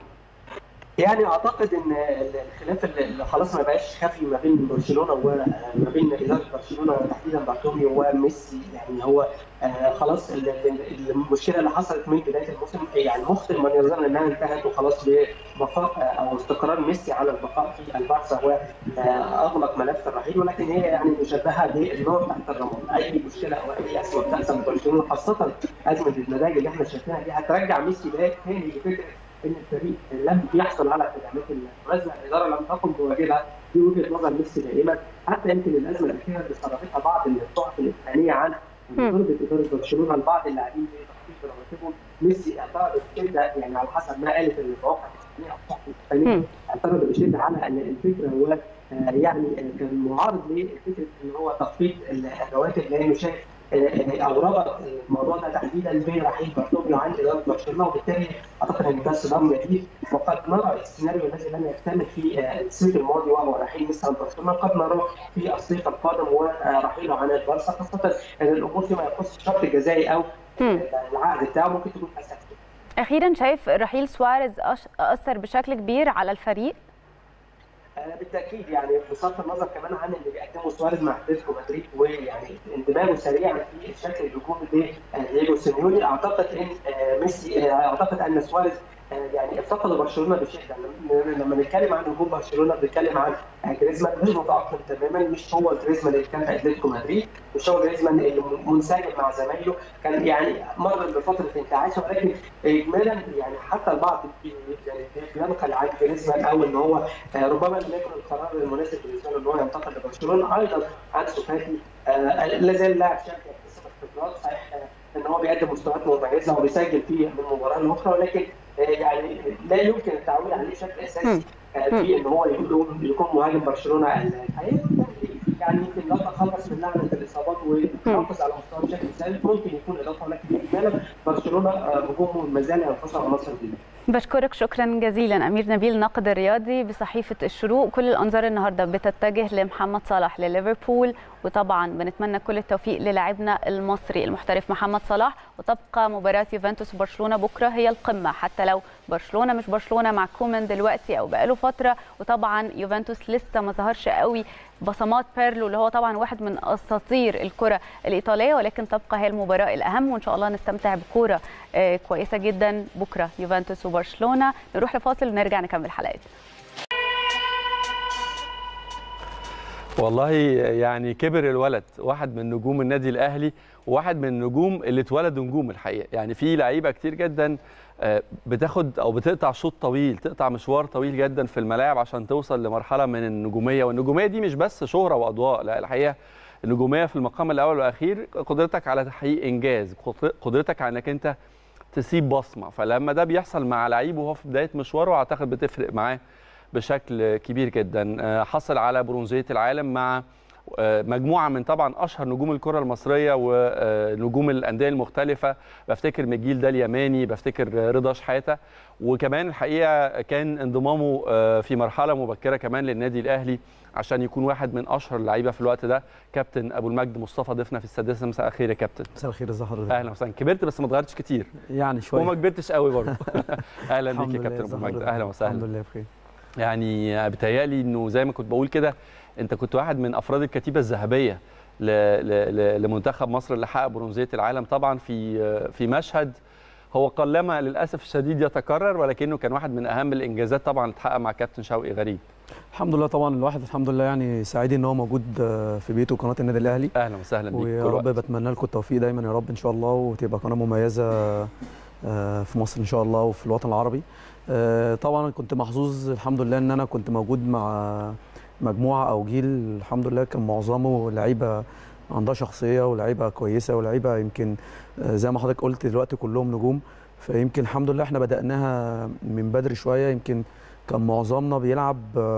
[SPEAKER 5] يعني اعتقد ان الخلاف اللي خلاص ما بقاش خفي ما بين برشلونه وما بين اداره برشلونه تحديدا بارتوميو وميسي. يعني هو خلاص المشكله اللي حصلت من بدايه الموسم يعني مخطئ من يظن انها انتهت وخلاص ببقاء او استقرار ميسي على البقاء في البارسا واغلق ملف الرحيل، ولكن هي يعني مشبهه بالنار تحت الرمل. اي مشكله او اي ازمه بتحصل في برشلونه خاصه ازمه النتائج اللي احنا شايفينها دي هترجع ميسي باك تاني لفكره ان الفريق لم يحصل على خدمات المناسبه، الاداره لم تقم بواجبها. دي وجهه نظر ميسي دائما. حتى يمكن الازمه الاخيره اللي صرفتها بعض الصحف الاسبانيه عن طلب اداره برشلونه لبعض اللاعبين بتخفيض رواتبهم، ميسي اعترض بشده يعني على حسب ما قالت المواقع الاسبانيه او الصحف الاسبانيه، اعترض بشده على ان الفكره هو يعني كان معارض لفكره ان هو تخفيض الرواتب، لانه شايف او ربط الموضوع ده تحديدا برحيل بارتوميو عن اداره برشلونه، وبالتالي اعتقد ان ده صدام جديد. وقد نرى السيناريو الذي لم يكتمل في الصيف الماضي وهو رحيل ميسي عن برشلونه، قد نراه في الصيف القادم ورحيله عن البارسا، خاصه ان الامور فيما يخص الشرط الجزائي او العقد بتاعه ممكن تكون حساسه.
[SPEAKER 3] اخيرا، شايف رحيل سواريز اثر بشكل كبير على الفريق؟
[SPEAKER 5] بالتاكيد، يعني بصرف النظر كمان عن اللي بيقدمه سواريز مع اتلتيكو مدريد ويعني اندماجه سريعا في الشكل الهجومي لدييجو سيميوني، اعتقد ان ميسي اعتقد ان سواريز يعني افتقد برشلونه بشده. لما نتكلم عن نجوم برشلونه بنتكلم عن جريزمان مش متاقلم تماما، مش هو جريزمان اللي كان في اتلتيكو مدريد، مش هو جريزمان اللي منسجم مع زمايله، كان يعني مر بفتره انتعاش، ولكن اجمالا يعني حتى البعض يعني بينقل عن جريزمان او ان هو ربما لم يكن القرار المناسب بالنسبه له ان هو ينتقل لبرشلونه. ايضا انسو فاتي لا زال لاعب شاب يكتسب خبرات، صحيح ان هو بيقدم مستويات مميزه وبيسجل فيه من مباراه لاخرى، ولكن يعني لا يمكن التعويل عليه بشكل اساسي في ان هو يكون مهاجم برشلونه الحقيقي. يعني يمكن لو تخلص من لعنه الاصابات ويحافظ على مستوى بشكل ثابت ممكن يكون اضافه، ولكن اجمالا برشلونه هجومه ما زال ينتصر عناصر جديده.
[SPEAKER 3] بشكرك شكرا جزيلا امير نبيل الناقد الرياضي بصحيفه الشروق. كل الانظار النهارده بتتجه لمحمد صلاح لليفربول، وطبعا بنتمنى كل التوفيق للاعبنا المصري المحترف محمد صلاح. وتبقى مباراه يوفنتوس وبرشلونه بكره هي القمه، حتى لو برشلونه مش برشلونه مع كومان دلوقتي او بقاله فتره، وطبعا يوفنتوس لسه ما ظهرش قوي بصمات بيرلو اللي هو طبعا واحد من اساطير الكره الايطاليه، ولكن تبقى هي المباراه الاهم، وان شاء الله نستمتع بكوره كويسه جدا بكره يوفنتوس وبرشلونه. نروح لفاصل ونرجع نكمل حلقتنا.
[SPEAKER 1] والله يعني كبر الولد، واحد من نجوم النادي الاهلي وواحد من النجوم اللي اتولدوا نجوم الحقيقه. يعني في لعيبه كتير جدا بتاخد او بتقطع شوط طويل، تقطع مشوار طويل جدا في الملاعب عشان توصل لمرحله من النجوميه، والنجوميه دي مش بس شهره واضواء، لا الحقيقه النجوميه في المقام الاول والاخير قدرتك على تحقيق انجاز، قدرتك على انك انت تسيب بصمه. فلما ده بيحصل مع لعيب وهو في بدايه مشواره اعتقد بتفرق معاه بشكل كبير جدا. حصل على برونزيه العالم مع مجموعه من طبعا اشهر نجوم الكره المصريه ونجوم الانديه المختلفه، بفتكر من الجيل ده اليماني، بفتكر رضا شحاته، وكمان الحقيقه كان انضمامه في مرحله مبكره كمان للنادي الاهلي عشان يكون واحد من اشهر اللعيبه في الوقت ده. كابتن ابو المجد مصطفى ضيفنا في السادسه. مساء الخير يا كابتن.
[SPEAKER 6] مساء الخير، ازي حضرتك؟
[SPEAKER 1] اهلا وسهلا. كبرت بس ما اتغيرتش كتير
[SPEAKER 6] يعني شويه
[SPEAKER 1] وما كبرتش قوي برضه. اهلا بيك يا كابتن ابو المجد. اهلا وسهلا.
[SPEAKER 6] الحمد لله بخير.
[SPEAKER 1] يعني بتهيألي انه زي ما كنت بقول كده انت كنت واحد من افراد الكتيبه الذهبيه لمنتخب مصر اللي حقق برونزيه العالم، طبعا في في مشهد هو قلما للاسف الشديد يتكرر، ولكنه كان واحد من اهم الانجازات طبعا اللي اتحقق مع كابتن شوقي غريب.
[SPEAKER 6] الحمد لله طبعا الواحد الحمد لله يعني سعيد ان هو موجود في بيته وقناه النادي الاهلي.
[SPEAKER 1] اهلا وسهلا بيك.
[SPEAKER 6] ويا رب بتمنى لكم التوفيق دايما يا رب ان شاء الله، وتبقى قناه مميزه في مصر ان شاء الله وفي الوطن العربي. طبعا كنت محظوظ الحمد لله ان انا كنت موجود مع مجموعه او جيل الحمد لله كان معظمه لعيبه عندها شخصيه ولعيبه كويسه ولعيبه يمكن زي ما حضرتك قلت دلوقتي كلهم نجوم. فيمكن الحمد لله احنا بدأناها من بدري شويه، يمكن كان معظمنا بيلعب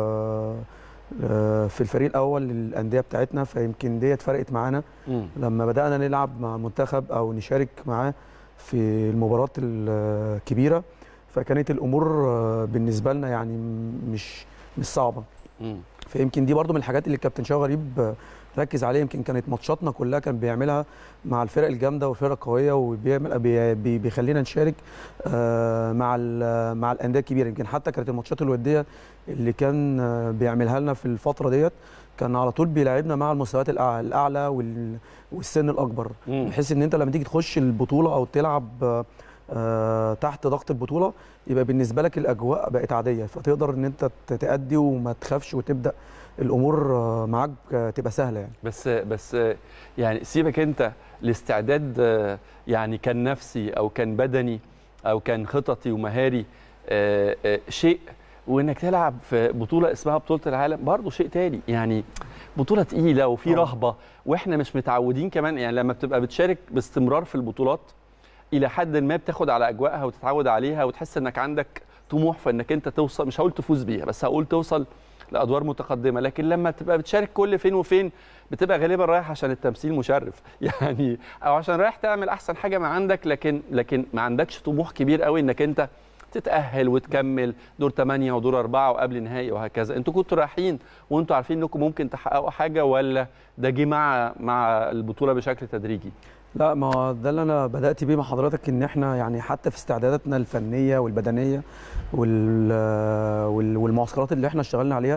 [SPEAKER 6] في الفريق الاول للانديه بتاعتنا، فيمكن ديت فرقت معانا لما بدأنا نلعب مع المنتخب او نشارك معاه في المباريات الكبيره، فكانت الامور بالنسبه لنا يعني مش مش صعبه. فيمكن دي برضو من الحاجات اللي الكابتن شوقي غريب ركز عليها، يمكن كانت ماتشاتنا كلها كان بيعملها مع الفرق الجامده والفرق القويه، وبيعمل بي بيخلينا نشارك مع مع الانديه الكبيره. يمكن حتى كانت الماتشات الوديه اللي كان بيعملها لنا في الفتره ديت كان على طول بيلاعبنا مع المستويات الاعلى والسن الاكبر، بحيث ان انت لما تيجي تخش البطوله او تلعب آه تحت ضغط البطوله يبقى بالنسبه لك الاجواء بقت عاديه، فتقدر ان انت تأدي وما تخافش وتبدا الامور آه معاك آه تبقى سهله يعني.
[SPEAKER 1] بس بس يعني سيبك انت الاستعداد آه يعني كان نفسي او كان بدني او كان خططي ومهاري آه آه شيء، وانك تلعب في بطوله اسمها بطوله العالم برضه شيء تاني. يعني بطوله تقيله وفي رهبه واحنا مش متعودين كمان. يعني لما بتبقى بتشارك باستمرار في البطولات الى حد ما بتاخد على اجواءها وتتعود عليها وتحس انك عندك طموح في انك انت توصل، مش هقول تفوز بيها بس هقول توصل لادوار متقدمه. لكن لما تبقى بتشارك كل فين وفين بتبقى غالبا رايح عشان التمثيل مشرف يعني، او عشان رايح تعمل احسن حاجه ما عندك، لكن لكن ما عندكش طموح كبير قوي انك انت تتاهل وتكمل دور ثمانية ودور أربعة وقبل نهائي وهكذا. انتوا كنتوا رايحين وانتوا عارفين انكم ممكن تحققوا حاجه، ولا ده جه مع مع البطوله بشكل تدريجي؟
[SPEAKER 6] لا، ما ده اللي انا بدات بيه مع حضرتك، ان احنا يعني حتى في استعداداتنا الفنيه والبدنيه والمعسكرات اللي احنا اشتغلنا عليها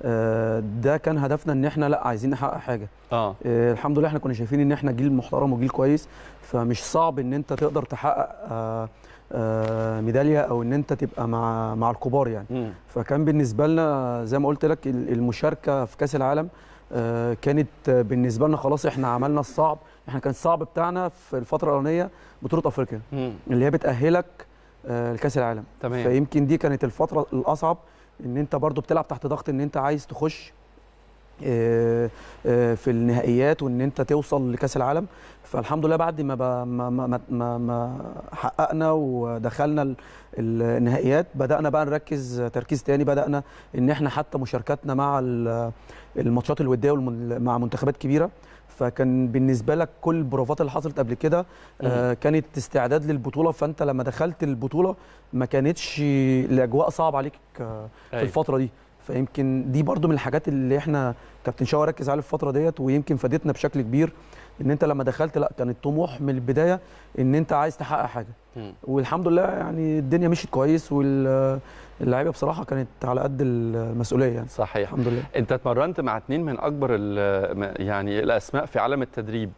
[SPEAKER 6] ده كان هدفنا ان احنا لا عايزين نحقق حاجه.
[SPEAKER 1] اه
[SPEAKER 6] الحمد لله احنا كنا شايفين ان احنا جيل محترم وجيل كويس، فمش صعب ان انت تقدر تحقق آه آه ميداليه او ان انت تبقى مع مع الكبار يعني. م. فكان بالنسبه لنا زي ما قلت لك المشاركه في كاس العالم آه كانت بالنسبه لنا خلاص احنا عملنا الصعب. احنا كان الصعب بتاعنا في الفتره الاولانيه بطوله افريقيا م. اللي هي بتاهلك آه لكاس العالم.
[SPEAKER 1] تمام.
[SPEAKER 6] فيمكن دي كانت الفتره الاصعب، ان انت برضو بتلعب تحت ضغط ان انت عايز تخش في النهائيات وان انت توصل لكاس العالم. فالحمد لله بعد ما ما ما, ما, ما حققنا ودخلنا النهائيات بدانا بقى نركز تركيز تاني. بدانا ان احنا حتى مشاركاتنا مع الماتشات الوديه مع منتخبات كبيره، فكان بالنسبه لك كل البروفات اللي حصلت قبل كده آه كانت استعداد للبطوله. فانت لما دخلت البطوله ما كانتش الاجواء صعبه عليك آه في الفتره دي. فيمكن دي برضو من الحاجات اللي احنا كابتن شوقي ركز عليها في الفتره ديت، ويمكن فادتنا بشكل كبير ان انت لما دخلت لا كان الطموح من البدايه ان انت عايز تحقق حاجه. م. والحمد لله يعني الدنيا مشيت كويس، واللعيبه بصراحه كانت على قد المسؤوليه يعني.
[SPEAKER 1] صحيح
[SPEAKER 6] الحمد لله.
[SPEAKER 1] انت اتمرنت مع اثنين من اكبر يعني الاسماء في عالم التدريب،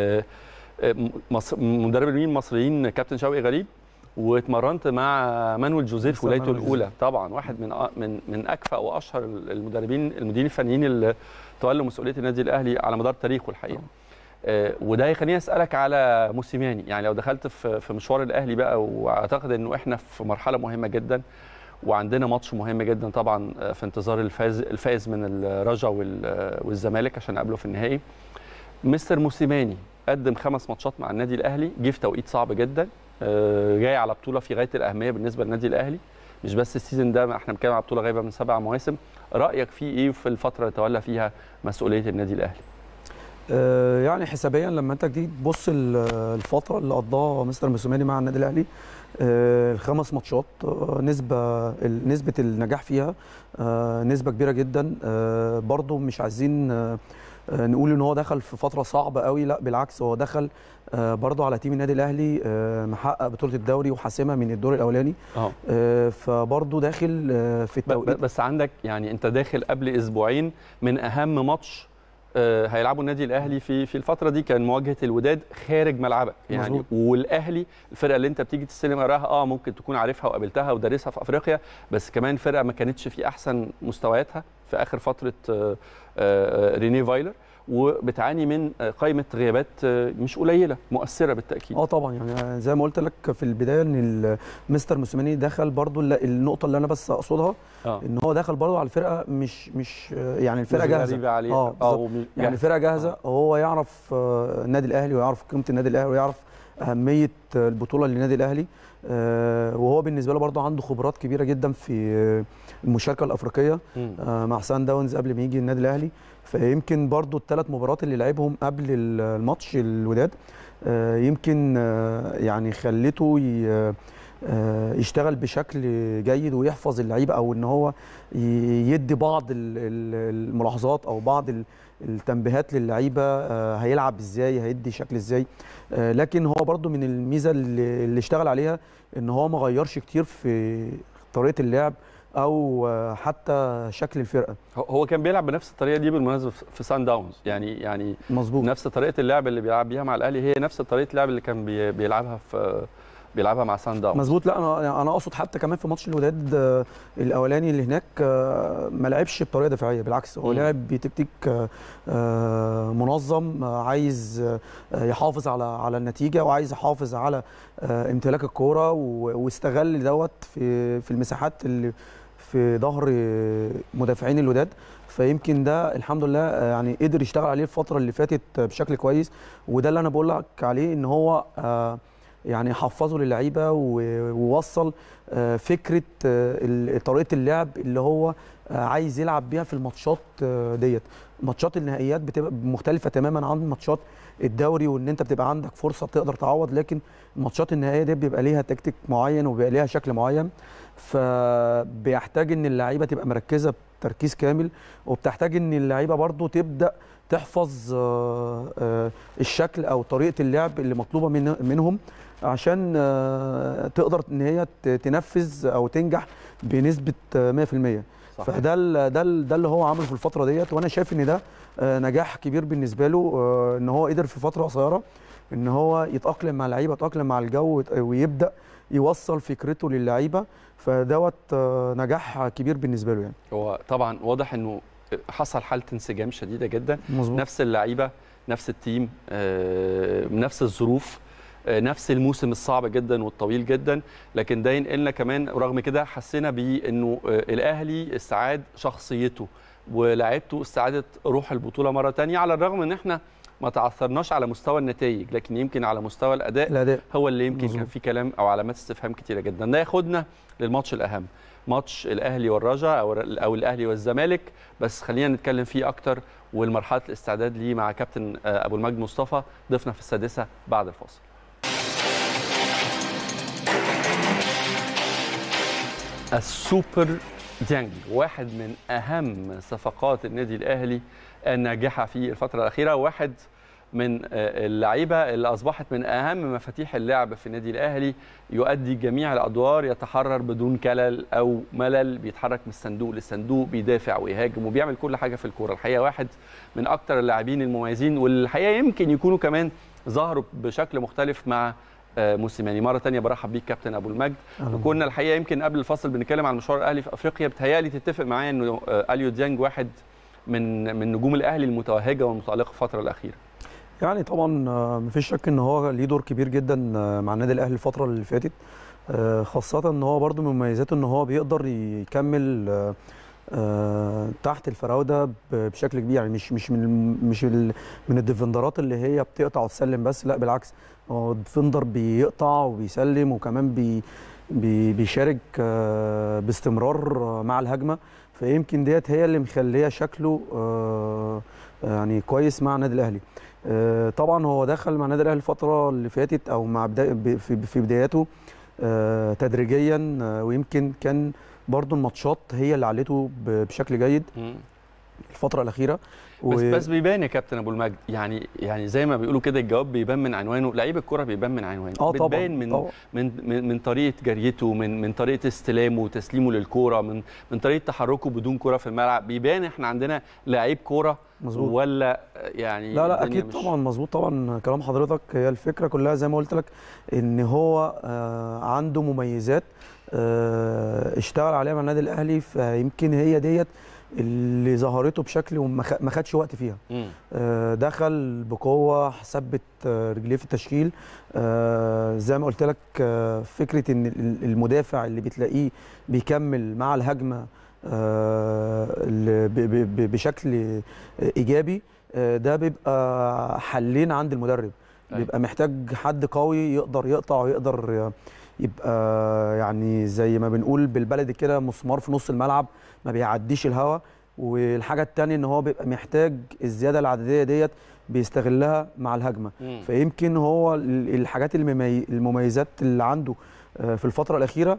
[SPEAKER 1] مدربين مصريين كابتن شوقي غريب، واتمرنت مع مانويل جوزيف في ولايته الاولى، طبعا واحد من من من اكفأ واشهر المدربين المديرين الفنيين اللي تولوا مسؤوليه النادي الاهلي على مدار تاريخه الحقيقه. آه وده يخليني اسالك على موسيماني. يعني لو دخلت في في مشوار الاهلي بقى، واعتقد انه احنا في مرحله مهمه جدا وعندنا ماتش مهم جدا طبعا في انتظار الفائز الفائز من الرجا والزمالك عشان نقابله في النهائي. مستر موسيماني قدم خمس ماتشات مع النادي الاهلي، جه في توقيت صعب جدا، جاي على بطوله في غايه الاهميه بالنسبه للنادي الاهلي، مش بس السيزون ده، احنا بنتكلم على بطوله غايبه من سبع مواسم. رايك فيه ايه في الفتره اللي تولى فيها مسؤوليه النادي الاهلي؟
[SPEAKER 6] آه يعني حسابيا لما انت جيت تبص الفتره اللي قضاها مستر موسيماني مع النادي الاهلي، آه الخمس ماتشات آه نسبه نسبه النجاح فيها آه نسبه كبيره جدا. آه برضو مش عايزين آه نقول ان هو دخل في فتره صعبه قوي، لا بالعكس هو دخل برضه على تيم النادي الاهلي محقق بطوله الدوري وحاسمها من الدور الاولاني. اه فبرضه داخل في التوقيت.
[SPEAKER 1] بس عندك يعني انت داخل قبل اسبوعين من اهم ماتش هيلعبوا النادي الاهلي في في الفتره دي، كان مواجهه الوداد خارج ملعبك يعني. مزبوط. والاهلي الفرقه اللي انت بتيجي تستلم وراها اه ممكن تكون عارفها وقابلتها ودارسها في افريقيا، بس كمان فرقه ما كانتش في احسن مستوياتها في اخر فتره ريني فايلر، وبتعاني من قائمه غيابات مش قليله مؤثره بالتاكيد.
[SPEAKER 6] اه طبعا يعني زي ما قلت لك في البدايه ان مستر موسيماني دخل برضو النقطه اللي انا بس اقصدها آه. ان هو دخل برضو على الفرقه مش مش يعني الفرقه جاهزه
[SPEAKER 1] اه
[SPEAKER 6] اه يعني الفرقه جاهزه. آه. هو يعرف النادي الاهلي ويعرف قيمه النادي الاهلي ويعرف اهميه البطوله للنادي الاهلي، آه وهو بالنسبه له برضو عنده خبرات كبيره جدا في المشاركه الافريقيه آه مع سان داونز قبل ما يجي النادي الاهلي. فيمكن برضو الثلاث مباريات اللي لعبهم قبل الماتش الوداد آه يمكن آه يعني خلته يشتغل بشكل جيد ويحفظ اللعيبه، او ان هو يدي بعض الملاحظات او بعض التنبيهات للعيبه آه هيلعب ازاي، هيدي شكل ازاي. آه لكن هو برضو من الميزه اللي, اللي اشتغل عليها ان هو ما غيرش كتير في طريقه اللعب او حتى شكل الفرقه.
[SPEAKER 1] هو كان بيلعب بنفس الطريقه دي بالمناسبه في سان داونز، يعني يعني
[SPEAKER 6] مظبوط
[SPEAKER 1] نفس طريقه اللعب اللي بيلعب بيها مع الاهلي هي نفس طريقه اللعب اللي كان بيلعبها في بيلعبها مع سان داونز.
[SPEAKER 6] مظبوط. لا انا انا اقصد حتى كمان في ماتش الوداد الاولاني اللي هناك ما لعبش بطريقه دفاعيه، بالعكس هو لعب بتكتيك منظم، عايز يحافظ على على النتيجه وعايز يحافظ على امتلاك الكوره، واستغل دوت في في المساحات اللي في ظهر مدافعين الوداد. فيمكن ده الحمد لله يعني قدر يشتغل عليه الفتره اللي فاتت بشكل كويس، وده اللي انا بقول لك عليه ان هو يعني حفظه للعيبه ووصل فكره طريقه اللعب اللي هو عايز يلعب بيها في الماتشات ديت. ماتشات النهائيات بتبقى مختلفه تماما عن ماتشات الدوري، وان انت بتبقى عندك فرصه تقدر تعوض، لكن الماتشات النهائيه دي بيبقى ليها تكتيك معين وبيبقى ليها شكل معين، فبيحتاج ان اللعيبه تبقى مركزه بتركيز كامل، وبتحتاج ان اللعيبه برضو تبدا تحفظ الشكل او طريقه اللعب اللي مطلوبه منهم عشان تقدر ان هي تنفذ او تنجح بنسبه مية في المية.
[SPEAKER 1] صحيح.
[SPEAKER 6] فده ال ده ال ده اللي هو عمله في الفتره ديت، وانا شايف ان ده آه، نجاح كبير بالنسبه له، آه، ان هو قدر في فتره قصيره ان هو يتاقلم مع اللعيبه، يتاقلم مع الجو، ويبدا يوصل فكرته للعيبه، فدوت آه، نجاح كبير بالنسبه له يعني.
[SPEAKER 1] هو طبعا واضح انه حصل حاله انسجام شديده جدا،
[SPEAKER 6] مظبوط.
[SPEAKER 1] نفس اللعيبه، نفس التيم، آه، نفس الظروف، آه، نفس الموسم الصعب جدا والطويل جدا، لكن ده ينقلنا كمان رغم كده حسينا بيه انه آه، الاهلي استعاد شخصيته ولاعيبته استعادت روح البطوله مره ثانيه، على الرغم ان احنا ما تعثرناش على مستوى النتائج، لكن يمكن على مستوى الاداء,
[SPEAKER 6] الأداء.
[SPEAKER 1] هو اللي يمكن
[SPEAKER 6] مظبوط.
[SPEAKER 1] كان فيه كلام او علامات استفهام كتيره جدا. ده ياخدنا للماتش الاهم، ماتش الاهلي والرجاء او او الاهلي والزمالك، بس خلينا نتكلم فيه اكتر والمرحله الاستعداد ليه مع كابتن ابو المجد مصطفى ضيفنا في السادسه بعد الفاصل. السوبر ديانج واحد من اهم صفقات النادي الاهلي الناجحه في الفتره الاخيره، واحد من اللعيبه اللي اصبحت من اهم مفاتيح اللعب في النادي الاهلي، يؤدي جميع الادوار، يتحرر بدون كلل او ملل، بيتحرك من الصندوق للصندوق، بيدافع ويهاجم وبيعمل كل حاجه في الكوره. الحقيقه واحد من اكثر اللاعبين المميزين، والحقيقه يمكن يكونوا كمان ظهروا بشكل مختلف مع موسيماني. مره ثانيه برحب بيك كابتن ابو المجد. وكنا الحقيقه يمكن قبل الفصل بنتكلم عن مشوار الاهلي في افريقيا، بتهيألي تتفق معايا انه اليو ديانج واحد من من نجوم الاهلي المتوهجه والمتالقه في الفتره الاخيره.
[SPEAKER 6] يعني طبعا مفيش شك ان هو ليه دور كبير جدا مع النادي الاهلي الفتره اللي فاتت، خاصه ان هو برده من مميزاته ان هو بيقدر يكمل تحت الفراوده بشكل كبير، يعني مش مش من مش من الديفندرات اللي هي بتقطع وتسلم بس، لا بالعكس، هو الديفندر بيقطع وبيسلم وكمان بي بي بيشارك باستمرار مع الهجمه، فيمكن ديت هي اللي مخليه شكله يعني كويس مع النادي الاهلي. طبعا هو دخل مع النادي الاهلي الفتره اللي فاتت او مع بدايه في بداياته تدريجيا، ويمكن كان برضو الماتشات هي اللي علته بشكل جيد الفتره الاخيره.
[SPEAKER 1] بس و... بس بيبان يا كابتن ابو المجد، يعني يعني زي ما بيقولوا كده الجواب بيبان من عنوانه، لعيب الكره بيبان من عنوانه.
[SPEAKER 6] اه طبعا
[SPEAKER 1] بتبان من
[SPEAKER 6] طبعا.
[SPEAKER 1] من من من طريقه جريته، من من طريقه استلامه وتسليمه للكوره، من من طريقه تحركه بدون كوره في الملعب، بيبان احنا عندنا لعيب كوره
[SPEAKER 6] مظبوط
[SPEAKER 1] ولا يعني.
[SPEAKER 6] لا لا اكيد مش... طبعا مظبوط طبعا كلام حضرتك. هي الفكره كلها زي ما قلت لك ان هو آه عنده مميزات آه اشتغل عليها مع النادي الاهلي، فيمكن هي ديت اللي ظهرته بشكل وما خدش وقت فيها. آه دخل بقوه، ثبت آه رجليه في التشكيل، آه زي ما قلت لك، آه فكره ان المدافع اللي بتلاقيه بيكمل مع الهجمه آه بشكل ايجابي، آه ده بيبقى حلين عند المدرب. بيبقى محتاج حد قوي يقدر يقطع ويقدر يبقى يعني زي ما بنقول بالبلدي كده مسمار في نص الملعب، ما بيعديش الهوا. والحاجه الثانيه ان هو بيبقى محتاج الزياده العدديه ديت بيستغلها مع الهجمه. مم. فيمكن هو الحاجات المميزات اللي عنده في الفتره الاخيره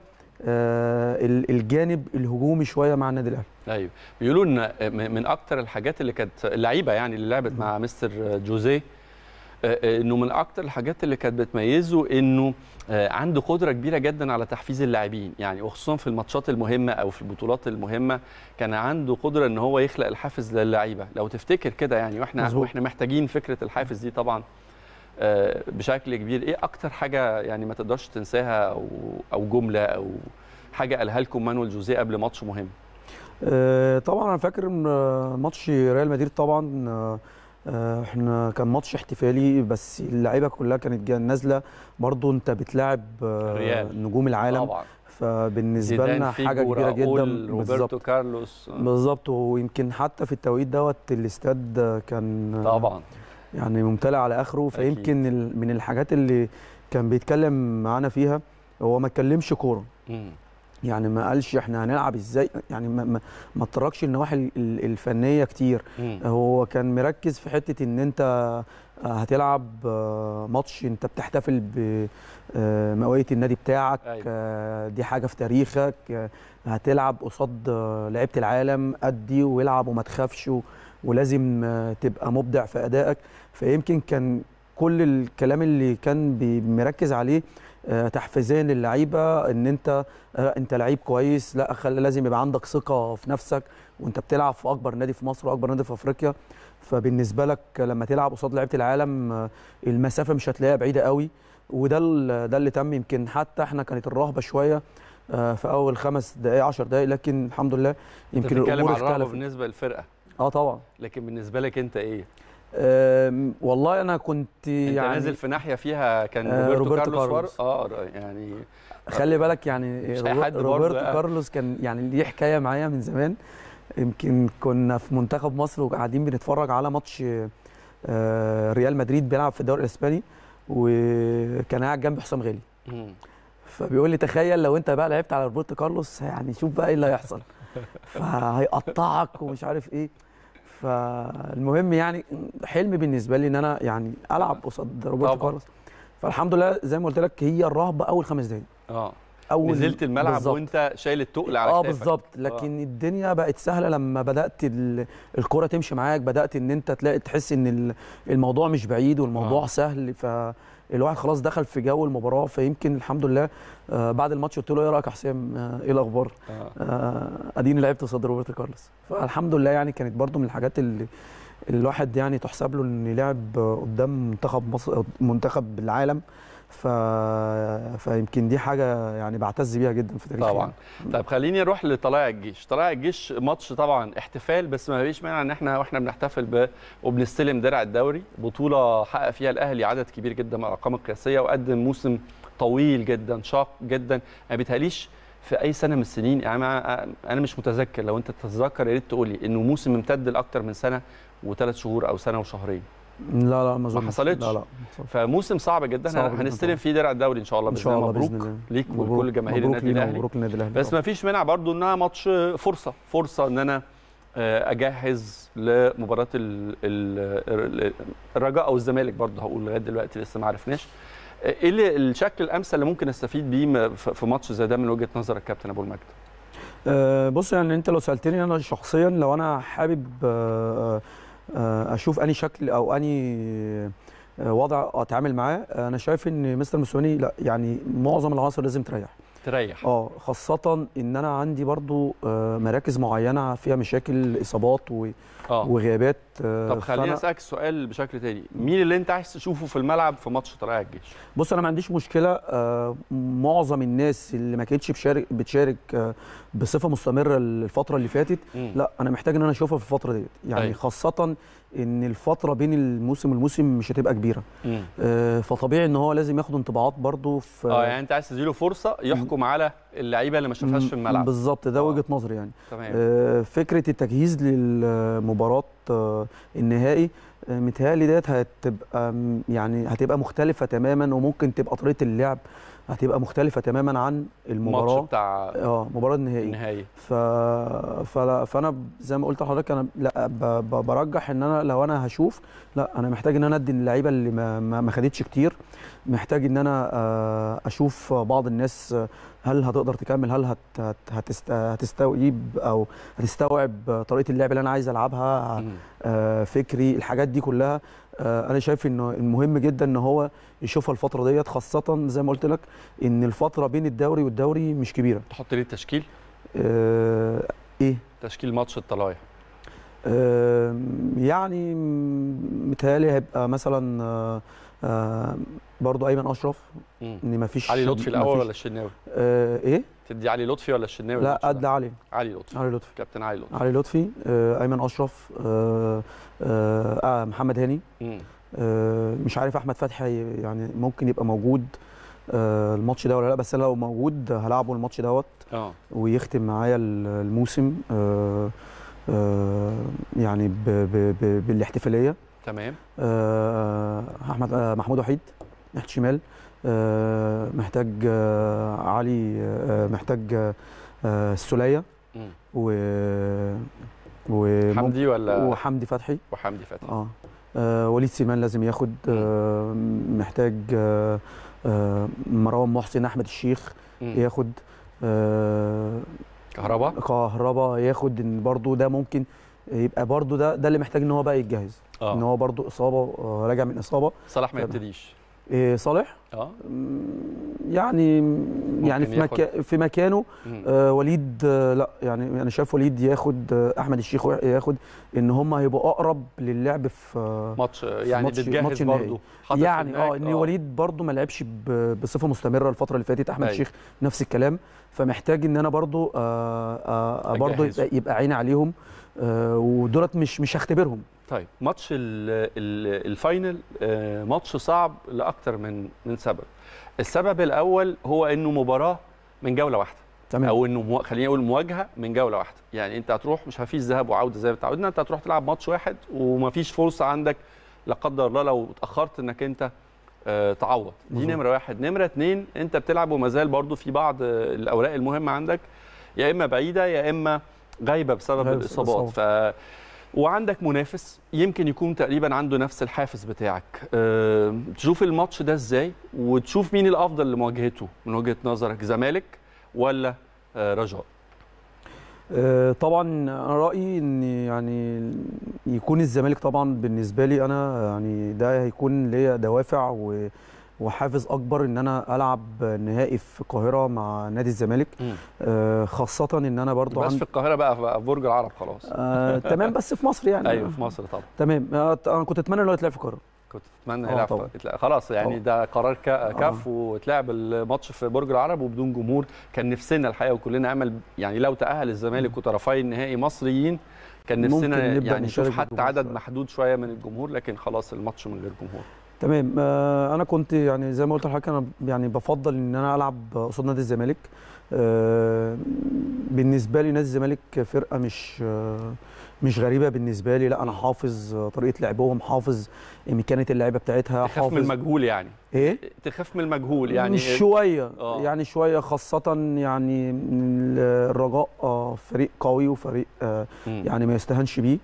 [SPEAKER 6] الجانب الهجومي شويه مع النادي الاهلي.
[SPEAKER 1] ايوه، بيقولوا ان من اكتر الحاجات اللي كانت اللعيبه يعني اللي لعبت مع مستر جوزيه، انه من اكتر الحاجات اللي كانت بتميزه انه عنده قدره كبيره جدا على تحفيز اللاعبين، يعني وخصوصا في الماتشات المهمه او في البطولات المهمه كان عنده قدره ان هو يخلق الحافز للعيبه. لو تفتكر كده يعني، واحنا مزبوط. واحنا محتاجين فكره الحافز دي طبعا بشكل كبير. ايه اكتر حاجه يعني ما تقدرش تنساها او او جمله او حاجه قالها لكم مانويل جوزيه قبل ماتش مهم؟
[SPEAKER 6] طبعا انا فاكر ماتش ريال مدريد، طبعا احنا كان ماتش احتفالي بس اللعيبه كلها كانت نازله، برضو انت بتلاعب نجوم العالم طبعا، فبالنسبه لنا حاجه كبيره جدا.
[SPEAKER 1] روبرتو كارلوس
[SPEAKER 6] بالظبط، ويمكن حتى في التوقيت دوت الاستاد كان
[SPEAKER 1] طبعا
[SPEAKER 6] يعني ممتلئ على اخره. فيمكن من الحاجات اللي كان بيتكلم معانا فيها هو ما اتكلمش كوره، يعني ما قالش احنا هنلعب ازاي، يعني ما ما, ما اتطرقش النواحي الفنيه كتير. مم. هو كان مركز في حته ان انت هتلعب ماتش انت بتحتفل بمئويه النادي بتاعك. أيوة. دي حاجه في تاريخك، هتلعب قصاد لعيبه العالم، ادي ويلعب وما تخافش، ولازم تبقى مبدع في ادائك. فيمكن كان كل الكلام اللي كان مركز عليه تحفيزين للعيبه ان انت انت لعيب كويس، لا خل... لازم يبقى عندك ثقه في نفسك وانت بتلعب في اكبر نادي في مصر واكبر نادي في افريقيا. فبالنسبه لك لما تلعب قصاد لعيبه العالم المسافه مش هتلاقيها بعيده قوي، وده ده اللي تم. يمكن حتى احنا كانت الرهبه شويه في اول خمس دقائق عشر دقائق، لكن الحمد لله يمكن
[SPEAKER 1] الامور اختلفت بالنسبه للفرقه.
[SPEAKER 6] اه طبعا.
[SPEAKER 1] لكن بالنسبه لك انت ايه؟
[SPEAKER 6] أه والله انا كنت
[SPEAKER 1] يعني انت نازل في ناحيه فيها كان آه روبرتو, روبرتو كارلوس, كارلوس. اه يعني
[SPEAKER 6] خلي بالك يعني روبرتو كارلوس كان يعني ليه حكايه معايا من زمان. يمكن كنا في منتخب مصر وقاعدين بنتفرج على ماتش آه ريال مدريد بيلعب في الدوري الاسباني، وكان قاعد جنبي حسام غالي. فبيقول لي تخيل لو انت بقى لعبت على روبرتو كارلوس، يعني شوف بقى ايه اللي هيحصل، فهيقطعك ومش عارف ايه. فالمهم يعني حلم بالنسبه لي ان انا يعني العب قصاد روبرتو كارلوس. فالحمد لله زي ما قلت لك هي الرهبه اول خمس دقايق.
[SPEAKER 1] اه أول نزلت الملعب بالزبط. وانت شايل التقل على كتافك.
[SPEAKER 6] اه بالظبط. لكن آه. الدنيا بقت سهله لما بدات الكره تمشي معاك، بدات ان انت تلاقي تحس ان الموضوع مش بعيد والموضوع آه. سهل. فالواحد خلاص دخل في جو المباراه. فيمكن الحمد لله آه بعد الماتش قلت له ايه رايك يا حسام، آه ايه الاخبار؟ آه. آه اديني لعبت قصاد روبرتو كارلوس. فالحمد لله يعني كانت برده من الحاجات اللي الواحد يعني تحسب له ان يلعب قدام منتخب مصر منتخب العالم. ف... فيمكن دي حاجه يعني بعتز بيها جدا في تاريخي.
[SPEAKER 1] طبعا. طيب خليني اروح لطلائع الجيش. طلائع الجيش ماتش طبعا احتفال، بس ما فيش مانع ان احنا واحنا بنحتفل ب... وبنستلم درع الدوري، بطوله حقق فيها الاهلي عدد كبير جدا من الارقام القياسيه وقدم موسم طويل جدا شاق جدا. ما بيتهيأليش في اي سنه من السنين، يعني انا مش متذكر، لو انت تتذكر يا ريت تقول لي انه موسم امتد لاكثر من سنه وثلاث شهور او سنه وشهرين.
[SPEAKER 6] لا لا ما
[SPEAKER 1] ما حصلتش.
[SPEAKER 6] لا لا
[SPEAKER 1] فموسم صعب جدا. صعب هنستلم فيه درع الدوري ان شاء الله باذن الله. مبروك ليك ولكل جماهير النادي الاهلي.
[SPEAKER 6] مبروك للنادي الاهلي.
[SPEAKER 1] بس ما فيش مانع برضو انها ماتش فرصه فرصه ان انا اجهز لمباراه الرجاء او الزمالك. برضو هقول لغايه دلوقتي لسه ما عرفناش ايه اللي الشكل الامثل اللي ممكن استفيد بيه في ماتش زي ده من وجهه نظرك كابتن ابو المجد.
[SPEAKER 6] أه بص يعني انت لو سالتني انا شخصيا، لو انا حابب أه اشوف اني شكل او اني وضع اتعامل معاه، انا شايف ان مستر موسيماني لا يعني معظم العناصر لازم تريح
[SPEAKER 1] تريح
[SPEAKER 6] اه خاصه ان انا عندي برضو مراكز معينه فيها مشاكل اصابات و... آه. وغيابات.
[SPEAKER 1] طب خليني اسالك السؤال بشكل تاني، مين اللي انت عايز تشوفه في الملعب في ماتش طلائع الجيش؟
[SPEAKER 6] بص انا ما عنديش مشكله، معظم الناس اللي ما كانتش بتشارك بتشارك بصفه مستمره الفتره اللي فاتت، م. لا انا محتاج ان انا اشوفها في الفتره ديت يعني. أي. خاصه ان الفتره بين الموسم والموسم مش هتبقى كبيره، آه فطبيعي ان هو لازم ياخد انطباعات برضو في
[SPEAKER 1] اه يعني انت عايز تديله فرصه يحكم على اللعيبه اللي ما شافهاش في الملعب.
[SPEAKER 6] بالظبط ده وجهه نظري يعني. تمام. آه فكره التجهيز للمباراه آه النهائي آه متهيألي ديت هتبقى يعني هتبقى مختلفه تماما، وممكن تبقى طريقه اللعب هتبقى مختلفه تماما عن المباراه
[SPEAKER 1] الماتش بتاع
[SPEAKER 6] اه مباراه النهائي
[SPEAKER 1] النهائي.
[SPEAKER 6] ف... فلا فانا زي ما قلت لحضرتك انا لا ب... ب... برجح ان انا لو انا هشوف، لا انا محتاج ان انا ادي اللعيبه اللي ما ما خدتش كتير، محتاج ان انا اشوف بعض الناس هل هتقدر تكمل، هل هت... هتست... هتستوعب او هتستوعب طريقه اللعب اللي انا عايز العبها، فكري الحاجات دي كلها. انا شايف انه المهم جدا ان هو يشوفها الفتره ديت، خاصه زي ما قلت لك ان الفتره بين الدوري والدوري مش كبيره.
[SPEAKER 1] تحط لي التشكيل
[SPEAKER 6] آه ايه
[SPEAKER 1] تشكيل ماتش الطلايع؟
[SPEAKER 6] آه يعني متهيألي هيبقى مثلا آه آه برضو ايمن اشرف، ان مفيش
[SPEAKER 1] علي لطفي الاول ولا الشناوي؟
[SPEAKER 6] آه ايه
[SPEAKER 1] تدي علي لطفي ولا الشناوي؟
[SPEAKER 6] لا قد علي
[SPEAKER 1] علي لطفي
[SPEAKER 6] علي لطفي
[SPEAKER 1] كابتن علي لطفي
[SPEAKER 6] علي لطفي آه ايمن اشرف آه آه آه محمد هاني. آه مش عارف احمد فتحي يعني ممكن يبقى موجود آه الماتش ده ولا لا، بس لو موجود هلعبه الماتش دوت اه ويختم معايا الموسم آه آه يعني ب ب ب بالاحتفاليه.
[SPEAKER 1] تمام.
[SPEAKER 6] آه احمد آه محمود وحيد ناحيه شمال، آه محتاج آه علي آه محتاج آه السوليه و
[SPEAKER 1] وحمدي ولا
[SPEAKER 6] وحمدي فتحي
[SPEAKER 1] وحمدي فتحي
[SPEAKER 6] اه, آه وليد سليمان لازم ياخد، آه محتاج آه آه مروان محسن، احمد الشيخ م. ياخد، آه
[SPEAKER 1] كهربا
[SPEAKER 6] كهربا ياخد، ان برضو ده ممكن يبقى برضو ده ده اللي محتاج ان هو بقى يتجهز. آه. ان هو برضو اصابه آه راجع من اصابه.
[SPEAKER 1] صلاح ما يبتديش
[SPEAKER 6] إيه صالح
[SPEAKER 1] اه
[SPEAKER 6] يعني يعني في مكا في مكانه آه وليد آه لا يعني انا شايف وليد ياخد آه احمد الشيخ ياخد ان هم هيبقوا اقرب للعب في آه
[SPEAKER 1] ماتش يعني بتجهز برضه
[SPEAKER 6] يعني اه ان وليد برضه ما لعبش بصفه مستمره الفتره اللي فاتت. احمد الشيخ نفس الكلام، فمحتاج ان انا برضه آه آه برضه يبقى, يبقى عيني عليهم آه ودولت مش مش هختبرهم.
[SPEAKER 1] طيب ماتش الفاينل ماتش صعب لاكثر من من سبب. السبب الاول هو انه مباراه من جوله واحده، تمام. او انه مو... خليني اقول مواجهه من جوله واحده، يعني انت هتروح مش هفيش ذهاب وعوده زي ما اتعودنا، انت هتروح تلعب ماتش واحد ومفيش فرصه عندك لا قدر الله لو اتاخرت انك انت آه تعوض. دي نمره واحد. نمره اتنين انت بتلعب وما زال برضه في بعض الاوراق المهمه عندك يا اما بعيده يا اما غايبه بسبب الاصابات. ف وعندك منافس يمكن يكون تقريبا عنده نفس الحافز بتاعك. أه، تشوف الماتش ده ازاي وتشوف مين الافضل لمواجهته من وجهه نظرك، زمالك ولا أه رجاء؟
[SPEAKER 6] أه طبعا انا رايي ان يعني يكون الزمالك طبعا بالنسبه لي انا يعني ده هيكون ليا دوافع و وحافز اكبر ان انا العب نهائي في القاهره مع نادي الزمالك. آه خاصه ان انا برضو
[SPEAKER 1] بس عند... في القاهره بقى في برج العرب خلاص.
[SPEAKER 6] آه تمام بس في مصر يعني.
[SPEAKER 1] ايوه في مصر طبعا.
[SPEAKER 6] تمام. آه انا كنت اتمنى انه يتلعب في القاهره.
[SPEAKER 1] كنت اتمنى يلعب في... خلاص يعني طبعا. ده قرار كاف آه. وتلعب الماتش في برج العرب وبدون جمهور. كان نفسنا الحقيقه وكلنا امل يعني لو تاهل الزمالك وطرفي النهائي مصريين كان نفسنا يعني نشوف حتى عدد محدود شويه من الجمهور، لكن خلاص الماتش من غير جمهور.
[SPEAKER 6] تمام. آه انا كنت يعني زي ما قلت لحضرتك انا يعني بفضل ان انا العب قصاد نادي الزمالك. آه بالنسبه لي نادي الزمالك فرقه مش آه مش غريبه بالنسبه لي، لا انا حافظ طريقه لعبهم، حافظ ميكانيكه اللعيبه بتاعتها.
[SPEAKER 1] تخاف من المجهول يعني
[SPEAKER 6] ايه
[SPEAKER 1] تخاف من المجهول يعني
[SPEAKER 6] مش شويه آه. يعني شويه خاصه يعني الرجاء آه فريق قوي وفريق آه يعني ما يستهانش بيه.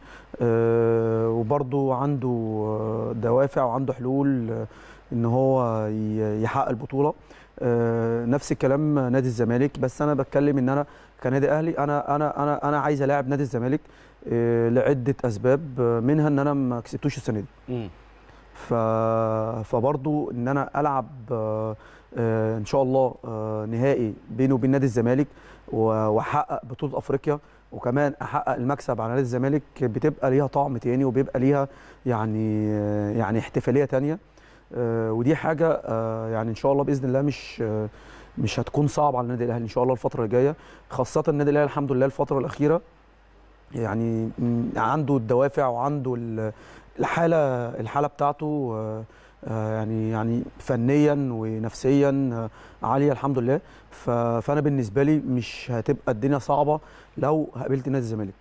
[SPEAKER 6] آه وبرده عنده دوافع وعنده حلول آه ان هو يحقق البطوله. آه نفس الكلام نادي الزمالك، بس انا بتكلم ان انا كنادي اهلي انا انا انا انا عايز الاعب نادي الزمالك آه لعده اسباب، آه منها ان انا ما كسبتوش السنه دي. ف فبرضو ان انا العب آه آه ان شاء الله آه نهائي بينه وبين نادي الزمالك واحقق بطوله افريقيا وكمان احقق المكسب على نادي الزمالك بتبقى ليها طعم تاني وبيبقى ليها يعني آه يعني احتفاليه تانيه. آه ودي حاجه آه يعني ان شاء الله باذن الله مش آه مش هتكون صعبه على النادي الاهلي ان شاء الله الفتره الجايه، خاصه النادي الاهلي الحمد لله الفتره الاخيره يعني عنده الدوافع وعنده الحاله الحاله بتاعته يعني يعني فنيا ونفسيا عاليه الحمد لله. فانا بالنسبه لي مش هتبقى الدنيا صعبه لو قابلت نادي الزمالك.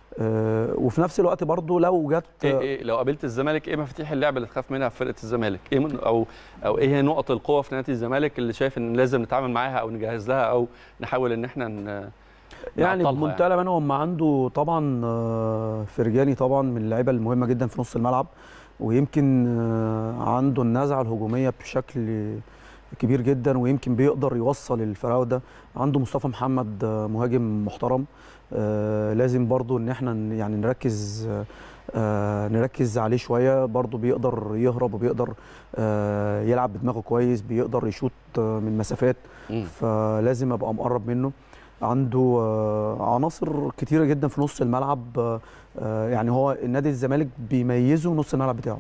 [SPEAKER 6] آه وفي نفس الوقت برضو لو جت
[SPEAKER 1] إيه إيه لو قابلت الزمالك ايه مفاتيح اللعب اللي تخاف منها في فرقه الزمالك؟ ايه من او او ايه هي نقط القوه في نادي الزمالك اللي شايف ان لازم نتعامل معاها او نجهز لها او نحاول ان احنا ن...
[SPEAKER 6] يعني بمنتهى الامانه هم عنده طبعا فرجاني طبعا من اللعيبه المهمه جدا في نص الملعب، ويمكن عنده النزعه الهجوميه بشكل كبير جدا ويمكن بيقدر يوصل الفراوده. عنده مصطفى محمد مهاجم محترم آه لازم برضو ان احنا يعني نركز آه نركز عليه شويه، برضو بيقدر يهرب وبيقدر آه يلعب بدماغه كويس، بيقدر يشوط آه من مسافات م. فلازم ابقى مقرب منه. عنده آه عناصر كتيره جدا في نص الملعب آه يعني هو النادي الزمالك بيميزه نص الملعب بتاعه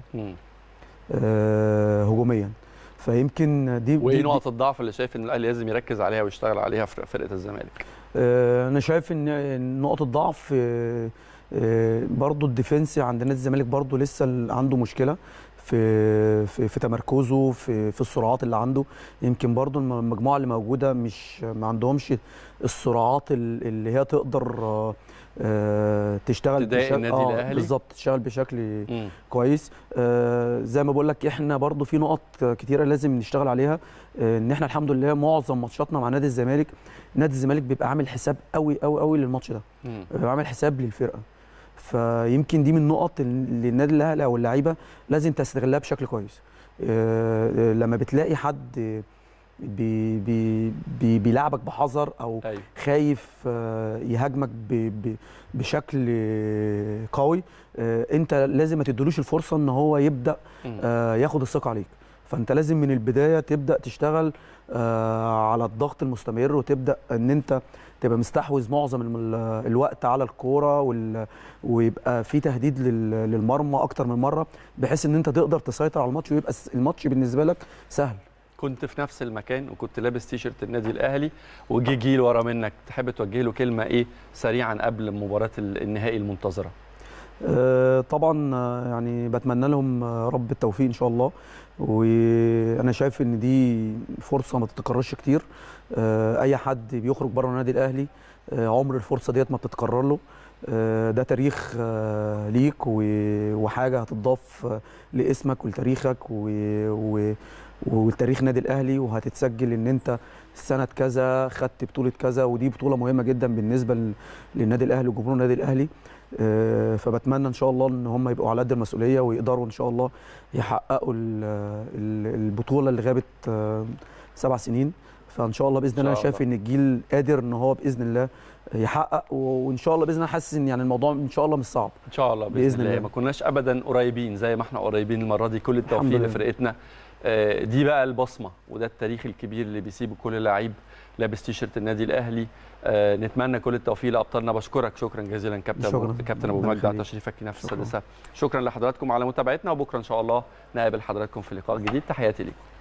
[SPEAKER 6] آه هجوميا، فيمكن دي
[SPEAKER 1] وايه نقط الضعف اللي شايف ان الاهلي لازم يركز عليها ويشتغل عليها في فرقه الزمالك؟
[SPEAKER 6] آه انا شايف ان نقط الضعف آه آه برضو الديفنس عند نادي الزمالك برضو لسه عنده مشكله في في, في تمركزه في في السرعات اللي عنده. يمكن برضو المجموعه اللي موجوده مش ما عندهمش السرعات اللي هي تقدر آه آه تشتغل
[SPEAKER 1] بشكل
[SPEAKER 6] اه بالظبط تشتغل بشكل م. كويس. آه زي ما بقول لك احنا برضو في نقط كتيره لازم نشتغل عليها. آه ان احنا الحمد لله معظم ماتشاتنا مع نادي الزمالك نادي الزمالك بيبقى عامل حساب قوي قوي قوي للماتش ده، بيبقى عامل حساب للفرقه. فيمكن دي من النقط اللي النادي الاهلي او اللعيبه لازم تستغلها بشكل كويس. آه لما بتلاقي حد بي بي بي بيلعبك بحذر او أيوة. خايف آه يهاجمك بشكل قوي، آه انت لازم ما تديلوش الفرصه ان هو يبدا آه ياخد الثقه عليك. فانت لازم من البدايه تبدا تشتغل آه على الضغط المستمر، وتبدا ان انت تبقى مستحوذ معظم الوقت على الكوره، ويبقى في تهديد للمرمى اكتر من مره، بحيث ان انت تقدر تسيطر على الماتش ويبقى الماتش بالنسبه لك سهل.
[SPEAKER 1] كنت في نفس المكان وكنت لابس تيشيرت النادي الاهلي، وجي جيل ورا منك، تحب توجه له كلمه ايه سريعا قبل مباراه النهائي المنتظره؟
[SPEAKER 6] أه طبعا يعني بتمنى لهم رب التوفيق ان شاء الله، وانا شايف ان دي فرصه ما تتكررش كتير. أه اي حد بيخرج بره النادي الاهلي أه عمر الفرصه ديت ما بتتكرر له. أه ده تاريخ أه ليك، وحاجه هتضاف لاسمك ولتاريخك والتاريخ نادي الاهلي، وهتتسجل ان انت سنه كذا خدت بطوله كذا، ودي بطوله مهمه جدا بالنسبه للنادي الاهلي وجمهور النادي الاهلي. فبتمنى ان شاء الله ان هم يبقوا على قد المسؤوليه، ويقدروا ان شاء الله يحققوا البطوله اللي غابت سبع سنين. فان شاء الله باذن الله انا شايف ان الجيل قادر ان هو باذن الله يحقق، وان شاء الله باذن الله حاسس ان يعني الموضوع ان شاء الله مش صعب.
[SPEAKER 1] ان شاء الله باذن, بإذن الله. الله ما كناش ابدا قريبين زي ما احنا قريبين المره دي. كل التوفيق لفرقتنا. دي بقى البصمه وده التاريخ الكبير اللي بيسيبه كل لعيب لابس تيشيرت النادي الاهلي. آه نتمنى كل التوفيق لابطالنا. بشكرك شكرا جزيلا كابتن شكرا. كابتن ابو مجد على تشريفك لنا في السادسه. شكرا لحضراتكم على متابعتنا، وبكره ان شاء الله نقابل حضراتكم في لقاء جديد. تحياتي لكم.